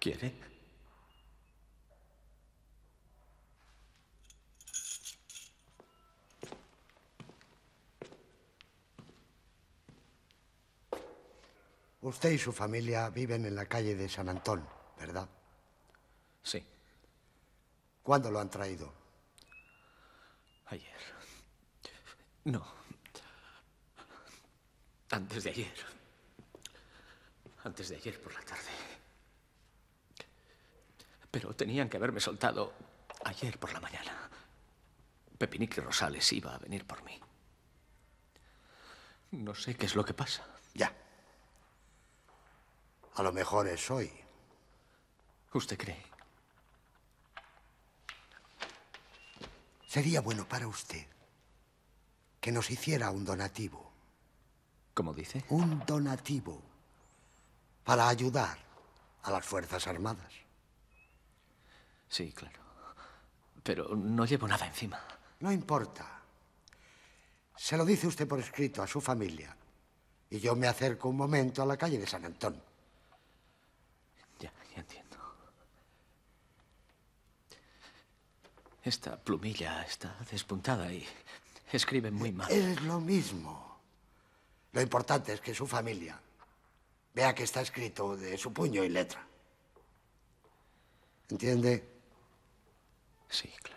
¿Quiere? Usted y su familia viven en la calle de San Antón, ¿verdad? Sí. ¿Cuándo lo han traído? Ayer. No. Antes de ayer. Antes de ayer por la tarde. Pero tenían que haberme soltado ayer por la mañana. Pepinique Rosales iba a venir por mí. No sé qué es lo que pasa. Ya. A lo mejor es hoy. ¿Usted cree? Sería bueno para usted que nos hiciera un donativo. ¿Cómo dice? Un donativo para ayudar a las Fuerzas Armadas. Sí, claro. Pero no llevo nada encima. No importa. Se lo dice usted por escrito a su familia. Y yo me acerco un momento a la calle de San Antón. Ya entiendo. Esta plumilla está despuntada y escribe muy mal. Es lo mismo. Lo importante es que su familia vea que está escrito de su puño y letra. ¿Entiende? Sí, claro.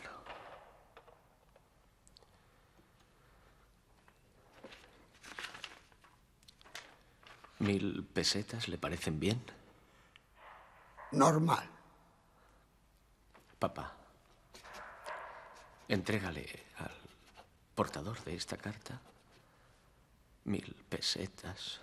¿1000 pesetas le parecen bien? Normal. Papá, entrégale al portador de esta carta 1000 pesetas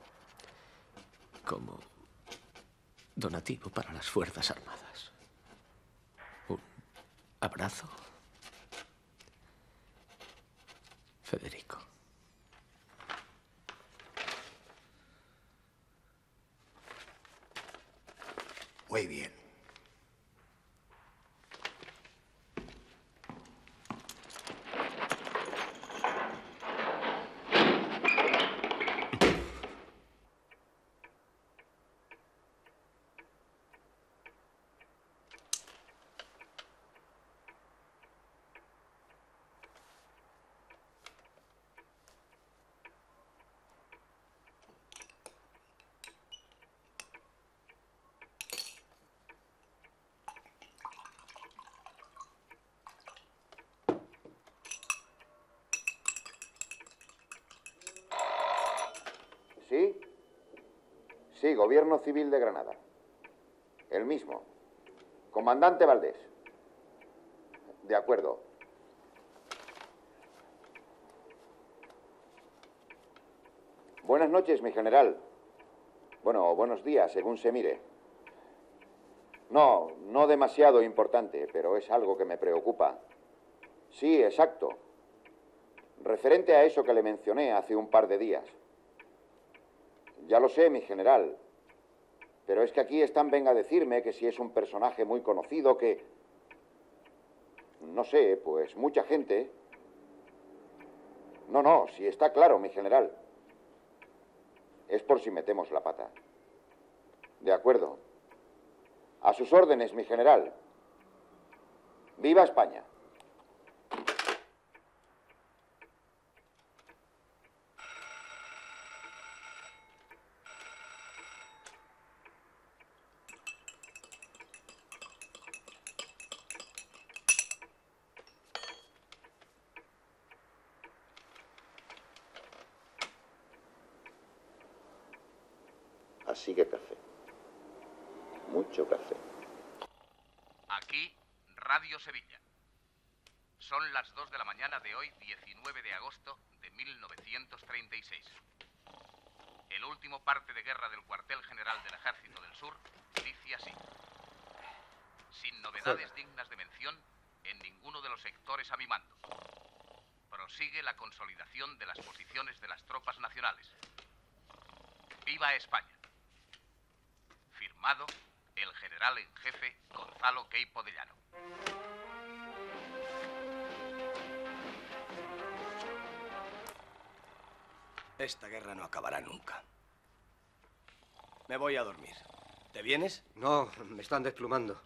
como donativo para las Fuerzas Armadas. Un abrazo, Federico. Muy bien. ¿Sí? Sí, Gobierno Civil de Granada. El mismo. Comandante Valdés. De acuerdo. Buenas noches, mi general. Bueno, buenos días, según se mire. No demasiado importante, pero es algo que me preocupa. Sí, exacto. Referente a eso que le mencioné hace un par de días. Ya lo sé, mi general. Pero es que aquí están, venga a decirme que si es un personaje muy conocido, que... No sé, pues mucha gente... No, si está claro, mi general. Es por si metemos la pata. De acuerdo. A sus órdenes, mi general. ¡Viva España! Así que café. Mucho café. Aquí, Radio Sevilla. Son las 2 de la mañana de hoy, 19 de agosto de 1936. El último parte de guerra del cuartel general del Ejército del Sur dice así. Sin novedades dignas de mención en ninguno de los sectores a mi mando. Prosigue la consolidación de las posiciones de las tropas nacionales. ¡Viva España! Firmado el general en jefe Gonzalo Queipo de Llano. Esta guerra no acabará nunca. Me voy a dormir. ¿Te vienes? No, me están desplumando.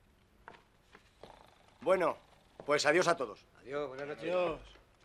Bueno, pues adiós a todos. Adiós, buenas noches. Adiós.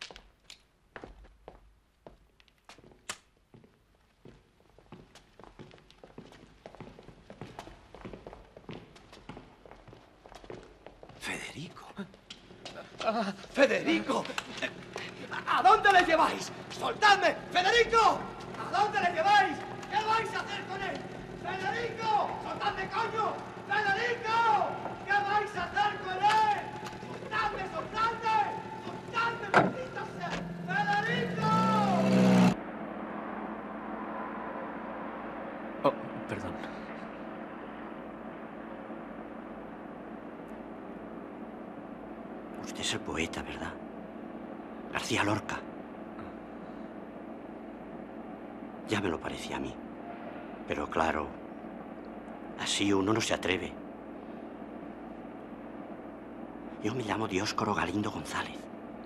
Federico. ¡Federico! ¿A dónde le lleváis? ¡Soltadme! ¡Federico! ¿A dónde le lleváis? ¿Qué vais a hacer con él? ¡Federico! ¡Soltadme, coño! ¡Federico! ¿Qué vais a hacer con él? ¡Soltadme, soltadme! ¡Soltadme, maldita sea! ¡Federico! Oh, perdón. Usted es el poeta, ¿verdad? García Lorca. Ya me lo parecía a mí. Pero claro, así uno no se atreve. Yo me llamo Dioscoro Galindo González.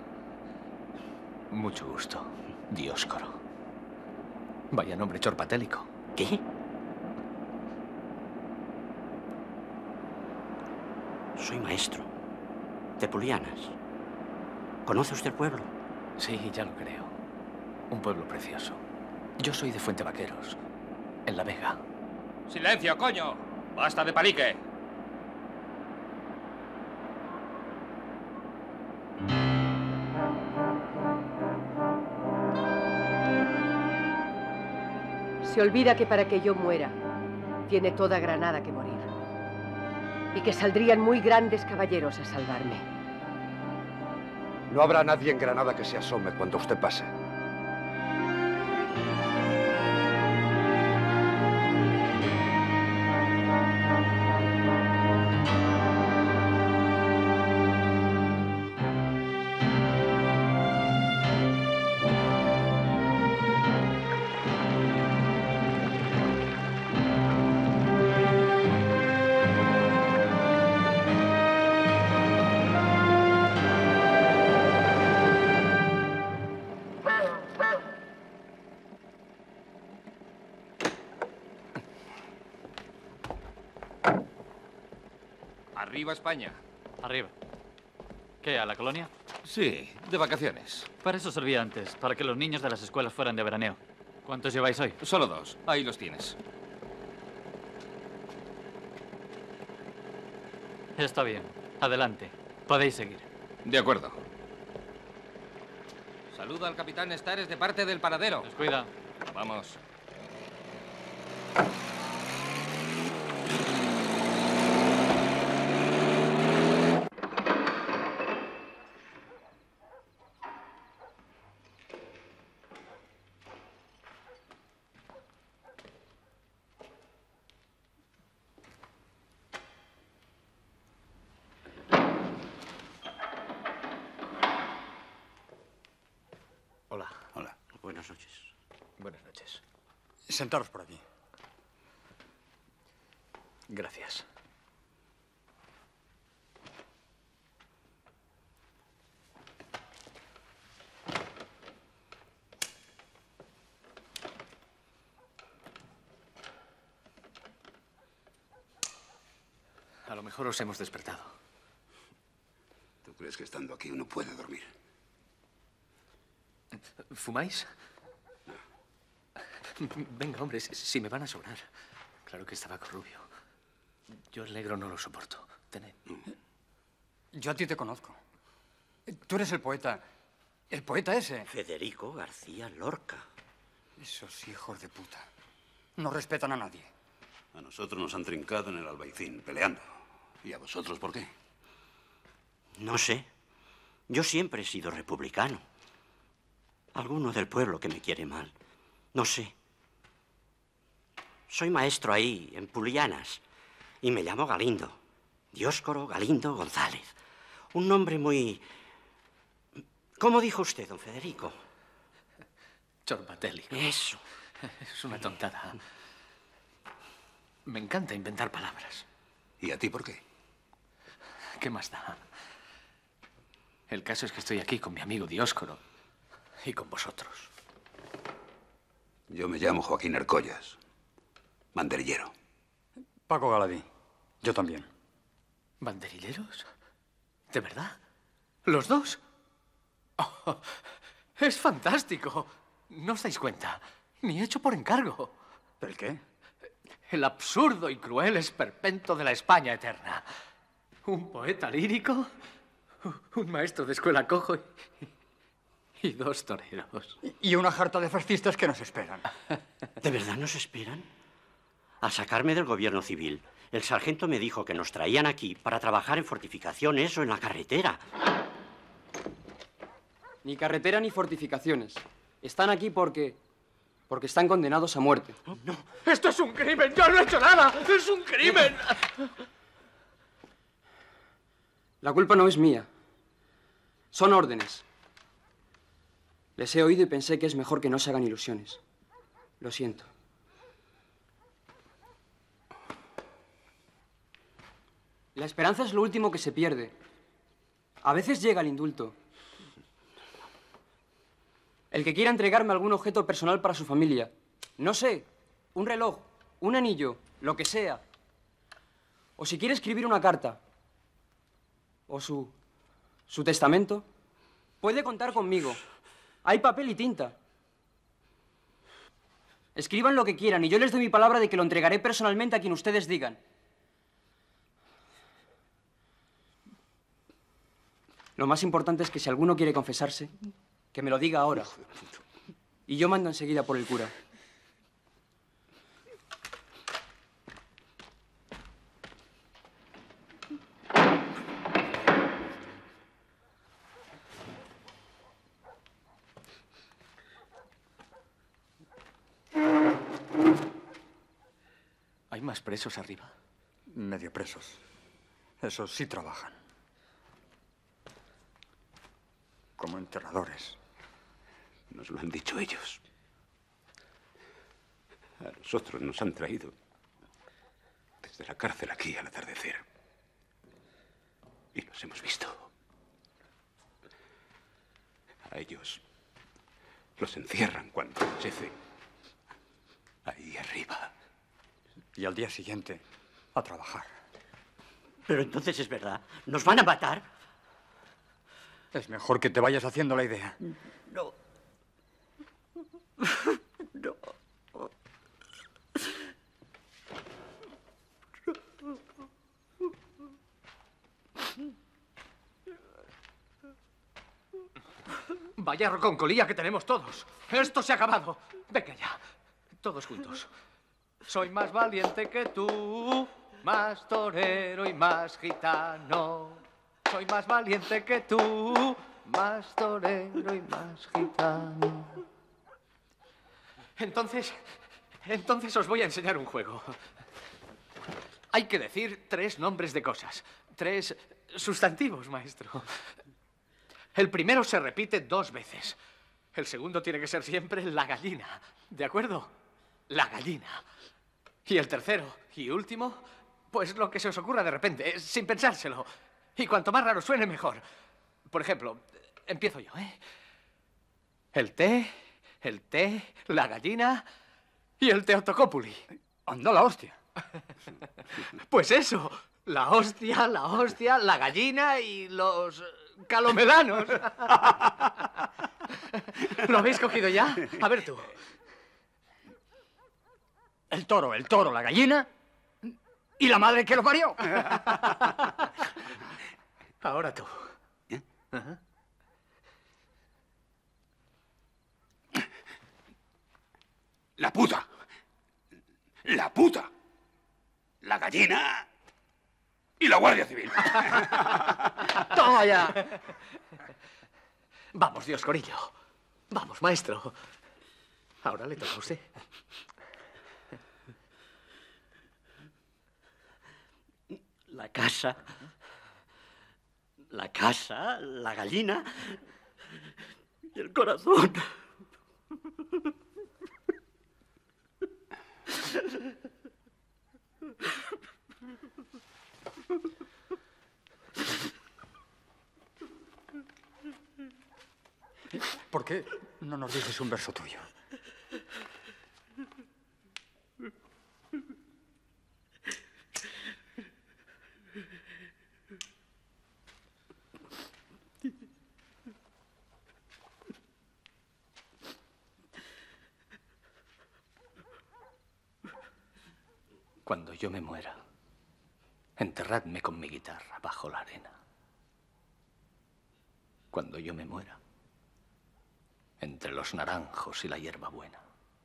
Mucho gusto, Dioscoro. Vaya nombre chorpatélico. ¿Qué? Soy maestro de Pulianas. ¿Conoce usted el pueblo? Sí, ya lo creo. Un pueblo precioso. Yo soy de Fuente Vaqueros, en La Vega. ¡Silencio, coño! ¡Basta de palique! Se olvida que para que yo muera, tiene toda Granada que morir. Y que saldrían muy grandes caballeros a salvarme. No habrá nadie en Granada que se asome cuando usted pase. Arriba España. Arriba. ¿Qué, a la colonia? Sí, de vacaciones. Para eso servía antes, para que los niños de las escuelas fueran de veraneo. ¿Cuántos lleváis hoy? Solo 2. Ahí los tienes. Está bien. Adelante. Podéis seguir. De acuerdo. Saluda al capitán Estares de parte del paradero. Descuida. Vamos. Hola. Hola. Buenas noches. Buenas noches. Sentaros por aquí. Gracias. A lo mejor os hemos despertado. ¿Tú crees que estando aquí uno puede dormir? ¿Fumáis? Venga, hombre, si me van a sobrar. Claro que es tabaco rubio. Yo el negro no lo soporto. Tened. Yo a ti te conozco. Tú eres el poeta. El poeta ese. Federico García Lorca. Esos hijos de puta. No respetan a nadie. A nosotros nos han trincado en el Albaicín, peleando. ¿Y a vosotros por qué? No sé. Yo siempre he sido republicano. Alguno del pueblo que me quiere mal. No sé. Soy maestro ahí, en Pulianas. Y me llamo Galindo. Dioscoro Galindo González. Un nombre muy... ¿Cómo dijo usted, don Federico? Chorpatélico. Eso. Es una tontada. Me encanta inventar palabras. ¿Y a ti por qué? ¿Qué más da? El caso es que estoy aquí con mi amigo Dioscoro y con vosotros. Yo me llamo Joaquín Arcollas, banderillero. Paco Galadí. Yo también. ¿Banderilleros? ¿De verdad? ¿Los dos? Oh, es fantástico. ¿No os dais cuenta? Ni hecho por encargo. ¿El qué? El absurdo y cruel esperpento de la España eterna. Un poeta lírico, un maestro de escuela cojo y dos toreros. Y una jarta de fascistas que nos esperan. ¿De verdad nos esperan? Al sacarme del gobierno civil, el sargento me dijo que nos traían aquí para trabajar en fortificaciones o en la carretera. Ni carretera ni fortificaciones. Están aquí porque están condenados a muerte. ¡No! ¡Esto es un crimen! ¡Yo no he hecho nada! ¡Es un crimen! La culpa no es mía. Son órdenes. Les he oído y pensé que es mejor que no se hagan ilusiones. Lo siento. La esperanza es lo último que se pierde. A veces llega el indulto. El que quiera entregarme algún objeto personal para su familia. No sé, un reloj, un anillo, lo que sea. O si quiere escribir una carta. O su testamento. Puede contar conmigo. Hay papel y tinta. Escriban lo que quieran y yo les doy mi palabra de que lo entregaré personalmente a quien ustedes digan. Lo más importante es que si alguno quiere confesarse, que me lo diga ahora. Y yo mando enseguida por el cura. ¿Hay más presos arriba? Medio presos. Esos sí trabajan. Como enterradores. Nos lo han dicho ellos. A nosotros nos han traído desde la cárcel aquí al atardecer. Y los hemos visto. A ellos los encierran cuando anochece. Ahí arriba. Y al día siguiente, a trabajar. Pero entonces es verdad. ¿Nos van a matar? Es mejor que te vayas haciendo la idea. No. No. Vaya roconcolía que tenemos todos. Esto se ha acabado. Venga ya. Todos juntos. Soy más valiente que tú, más torero y más gitano. Soy más valiente que tú, más torero y más gitano. Entonces os voy a enseñar un juego. Hay que decir 3 nombres de cosas. 3 sustantivos, maestro. El primero se repite 2 veces. El segundo tiene que ser siempre la gallina. ¿De acuerdo? La gallina. Y el tercero y último, pues lo que se os ocurra de repente, sin pensárselo. Y cuanto más raro suene, mejor. Por ejemplo, empiezo yo, ¿eh? El té, la gallina y el Teotocópuli. ¡Anda la hostia! Pues eso, la hostia, la gallina y los calomelanos. ¿Lo habéis cogido ya? A ver tú. El toro, la gallina y la madre que lo parió. Ahora tú. Ajá. La puta. La puta. La gallina. Y la Guardia Civil. ¡Toma ya! Vamos, Dioscorillo. Vamos, maestro. Ahora le toca a usted. La casa, la gallina y el corazón. ¿Por qué no nos dices un verso tuyo? yo me muera, enterradme con mi guitarra bajo la arena. Cuando yo me muera, entre los naranjos y la hierbabuena.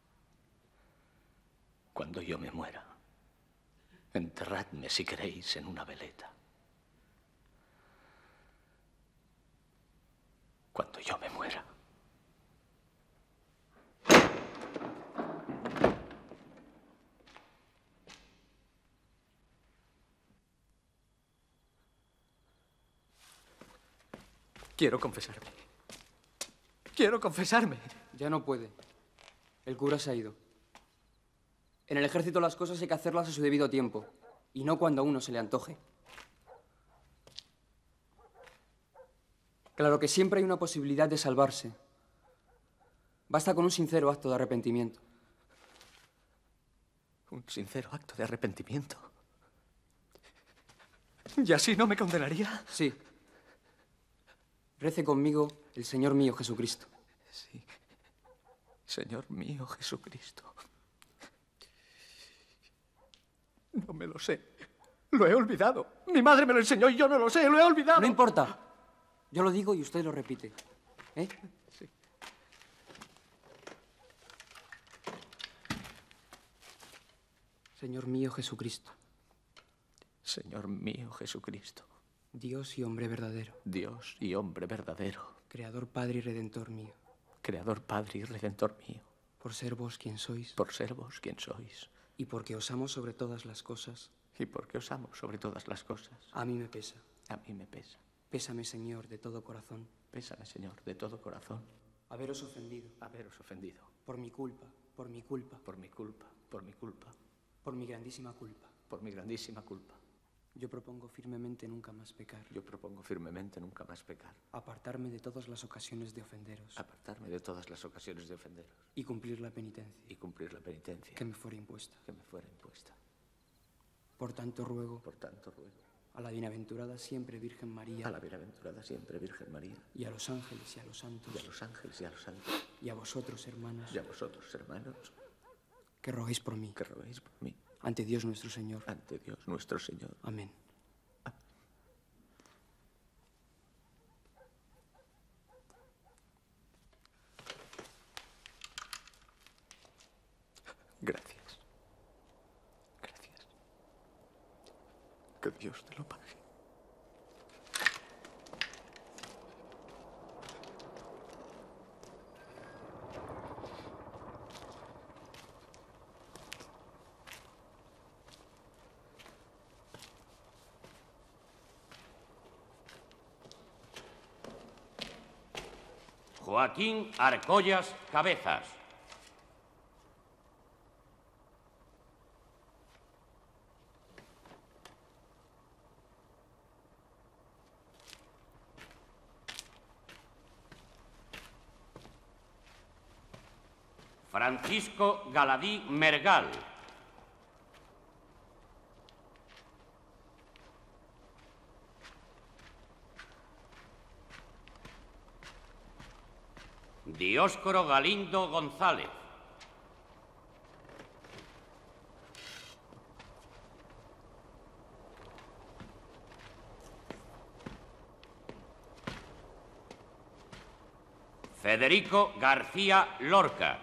Cuando yo me muera, enterradme, si queréis, en una veleta. Cuando yo me muera. Quiero confesarme. Quiero confesarme. Ya no puede. El cura se ha ido. En el ejército las cosas hay que hacerlas a su debido tiempo, y no cuando a uno se le antoje. Claro que siempre hay una posibilidad de salvarse. Basta con un sincero acto de arrepentimiento. Un sincero acto de arrepentimiento. ¿Y así no me condenaría? Sí. Rece conmigo el Señor mío Jesucristo. Sí. Señor mío Jesucristo. No me lo sé. Lo he olvidado. Mi madre me lo enseñó y yo no lo sé. Lo he olvidado. No importa. Yo lo digo y usted lo repite. ¿Eh? Sí. Señor mío Jesucristo. Señor mío Jesucristo. Dios y hombre verdadero. Dios y hombre verdadero. Creador, Padre y Redentor mío. Creador, Padre y Redentor mío. Por ser vos quien sois. Por ser vos quien sois. Y porque os amo sobre todas las cosas. Y porque os amo sobre todas las cosas. A mí me pesa. A mí me pesa. Pésame, Señor, de todo corazón. Pésame, Señor, de todo corazón. Haberos ofendido. Haberos ofendido. Por mi culpa, por mi culpa. Por mi culpa, por mi culpa. Por mi grandísima culpa. Por mi grandísima culpa. Yo propongo firmemente nunca más pecar. Yo propongo firmemente nunca más pecar. Apartarme de todas las ocasiones de ofenderos. Apartarme de todas las ocasiones de ofenderos. Y cumplir la penitencia. Y cumplir la penitencia. Que me fuera impuesta. Que me fuera impuesta. Por tanto ruego. Por tanto ruego. A la bienaventurada siempre Virgen María. A la bienaventurada siempre Virgen María. Y a los ángeles y a los santos. Y a los ángeles y a los santos. Y a vosotros, hermanos. Y a vosotros, hermanos. Que roguéis por mí. Que roguéis por mí. Ante Dios nuestro Señor. Ante Dios nuestro Señor. Amén. Gracias. Gracias. Que Dios te lo pague. Joaquín Arcollas Cabezas. Francisco Galadí Mergal. Dioscoro Galindo González. Federico García Lorca.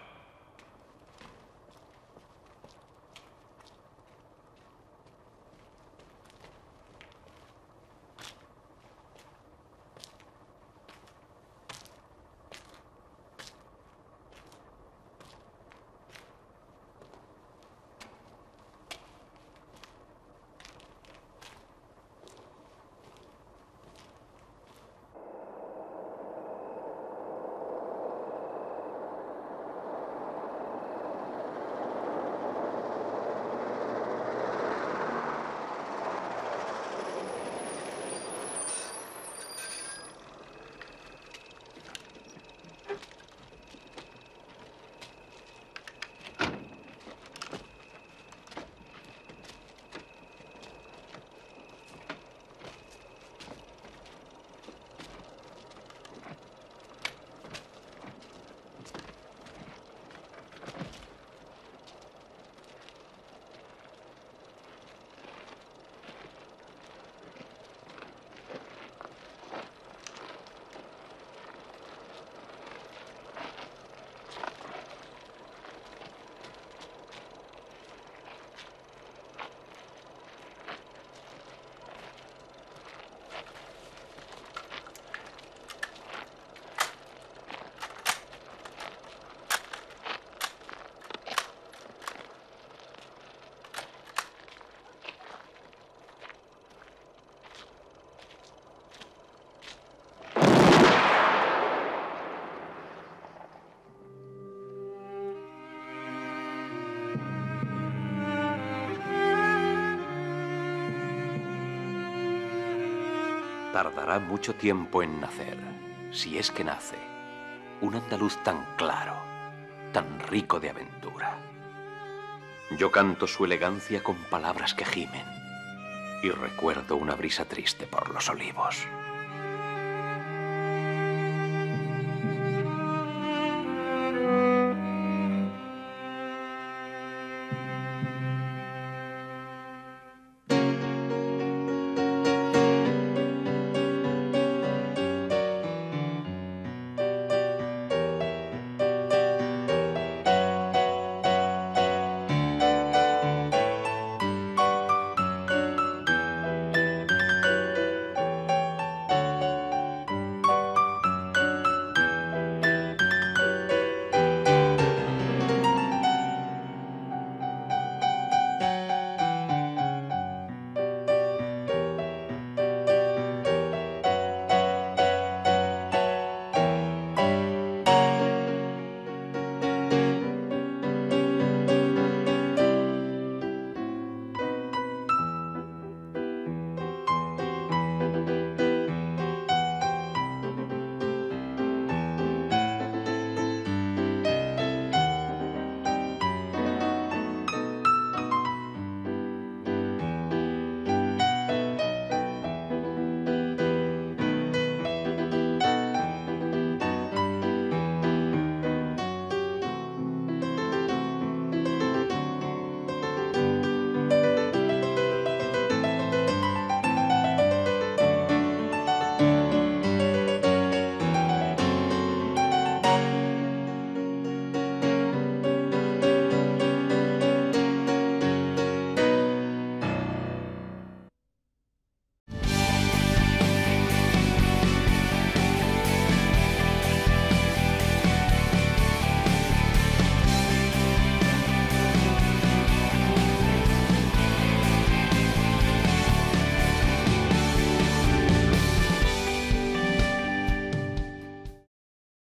Tardará mucho tiempo en nacer, si es que nace, un andaluz tan claro, tan rico de aventura. Yo canto su elegancia con palabras que gimen y recuerdo una brisa triste por los olivos.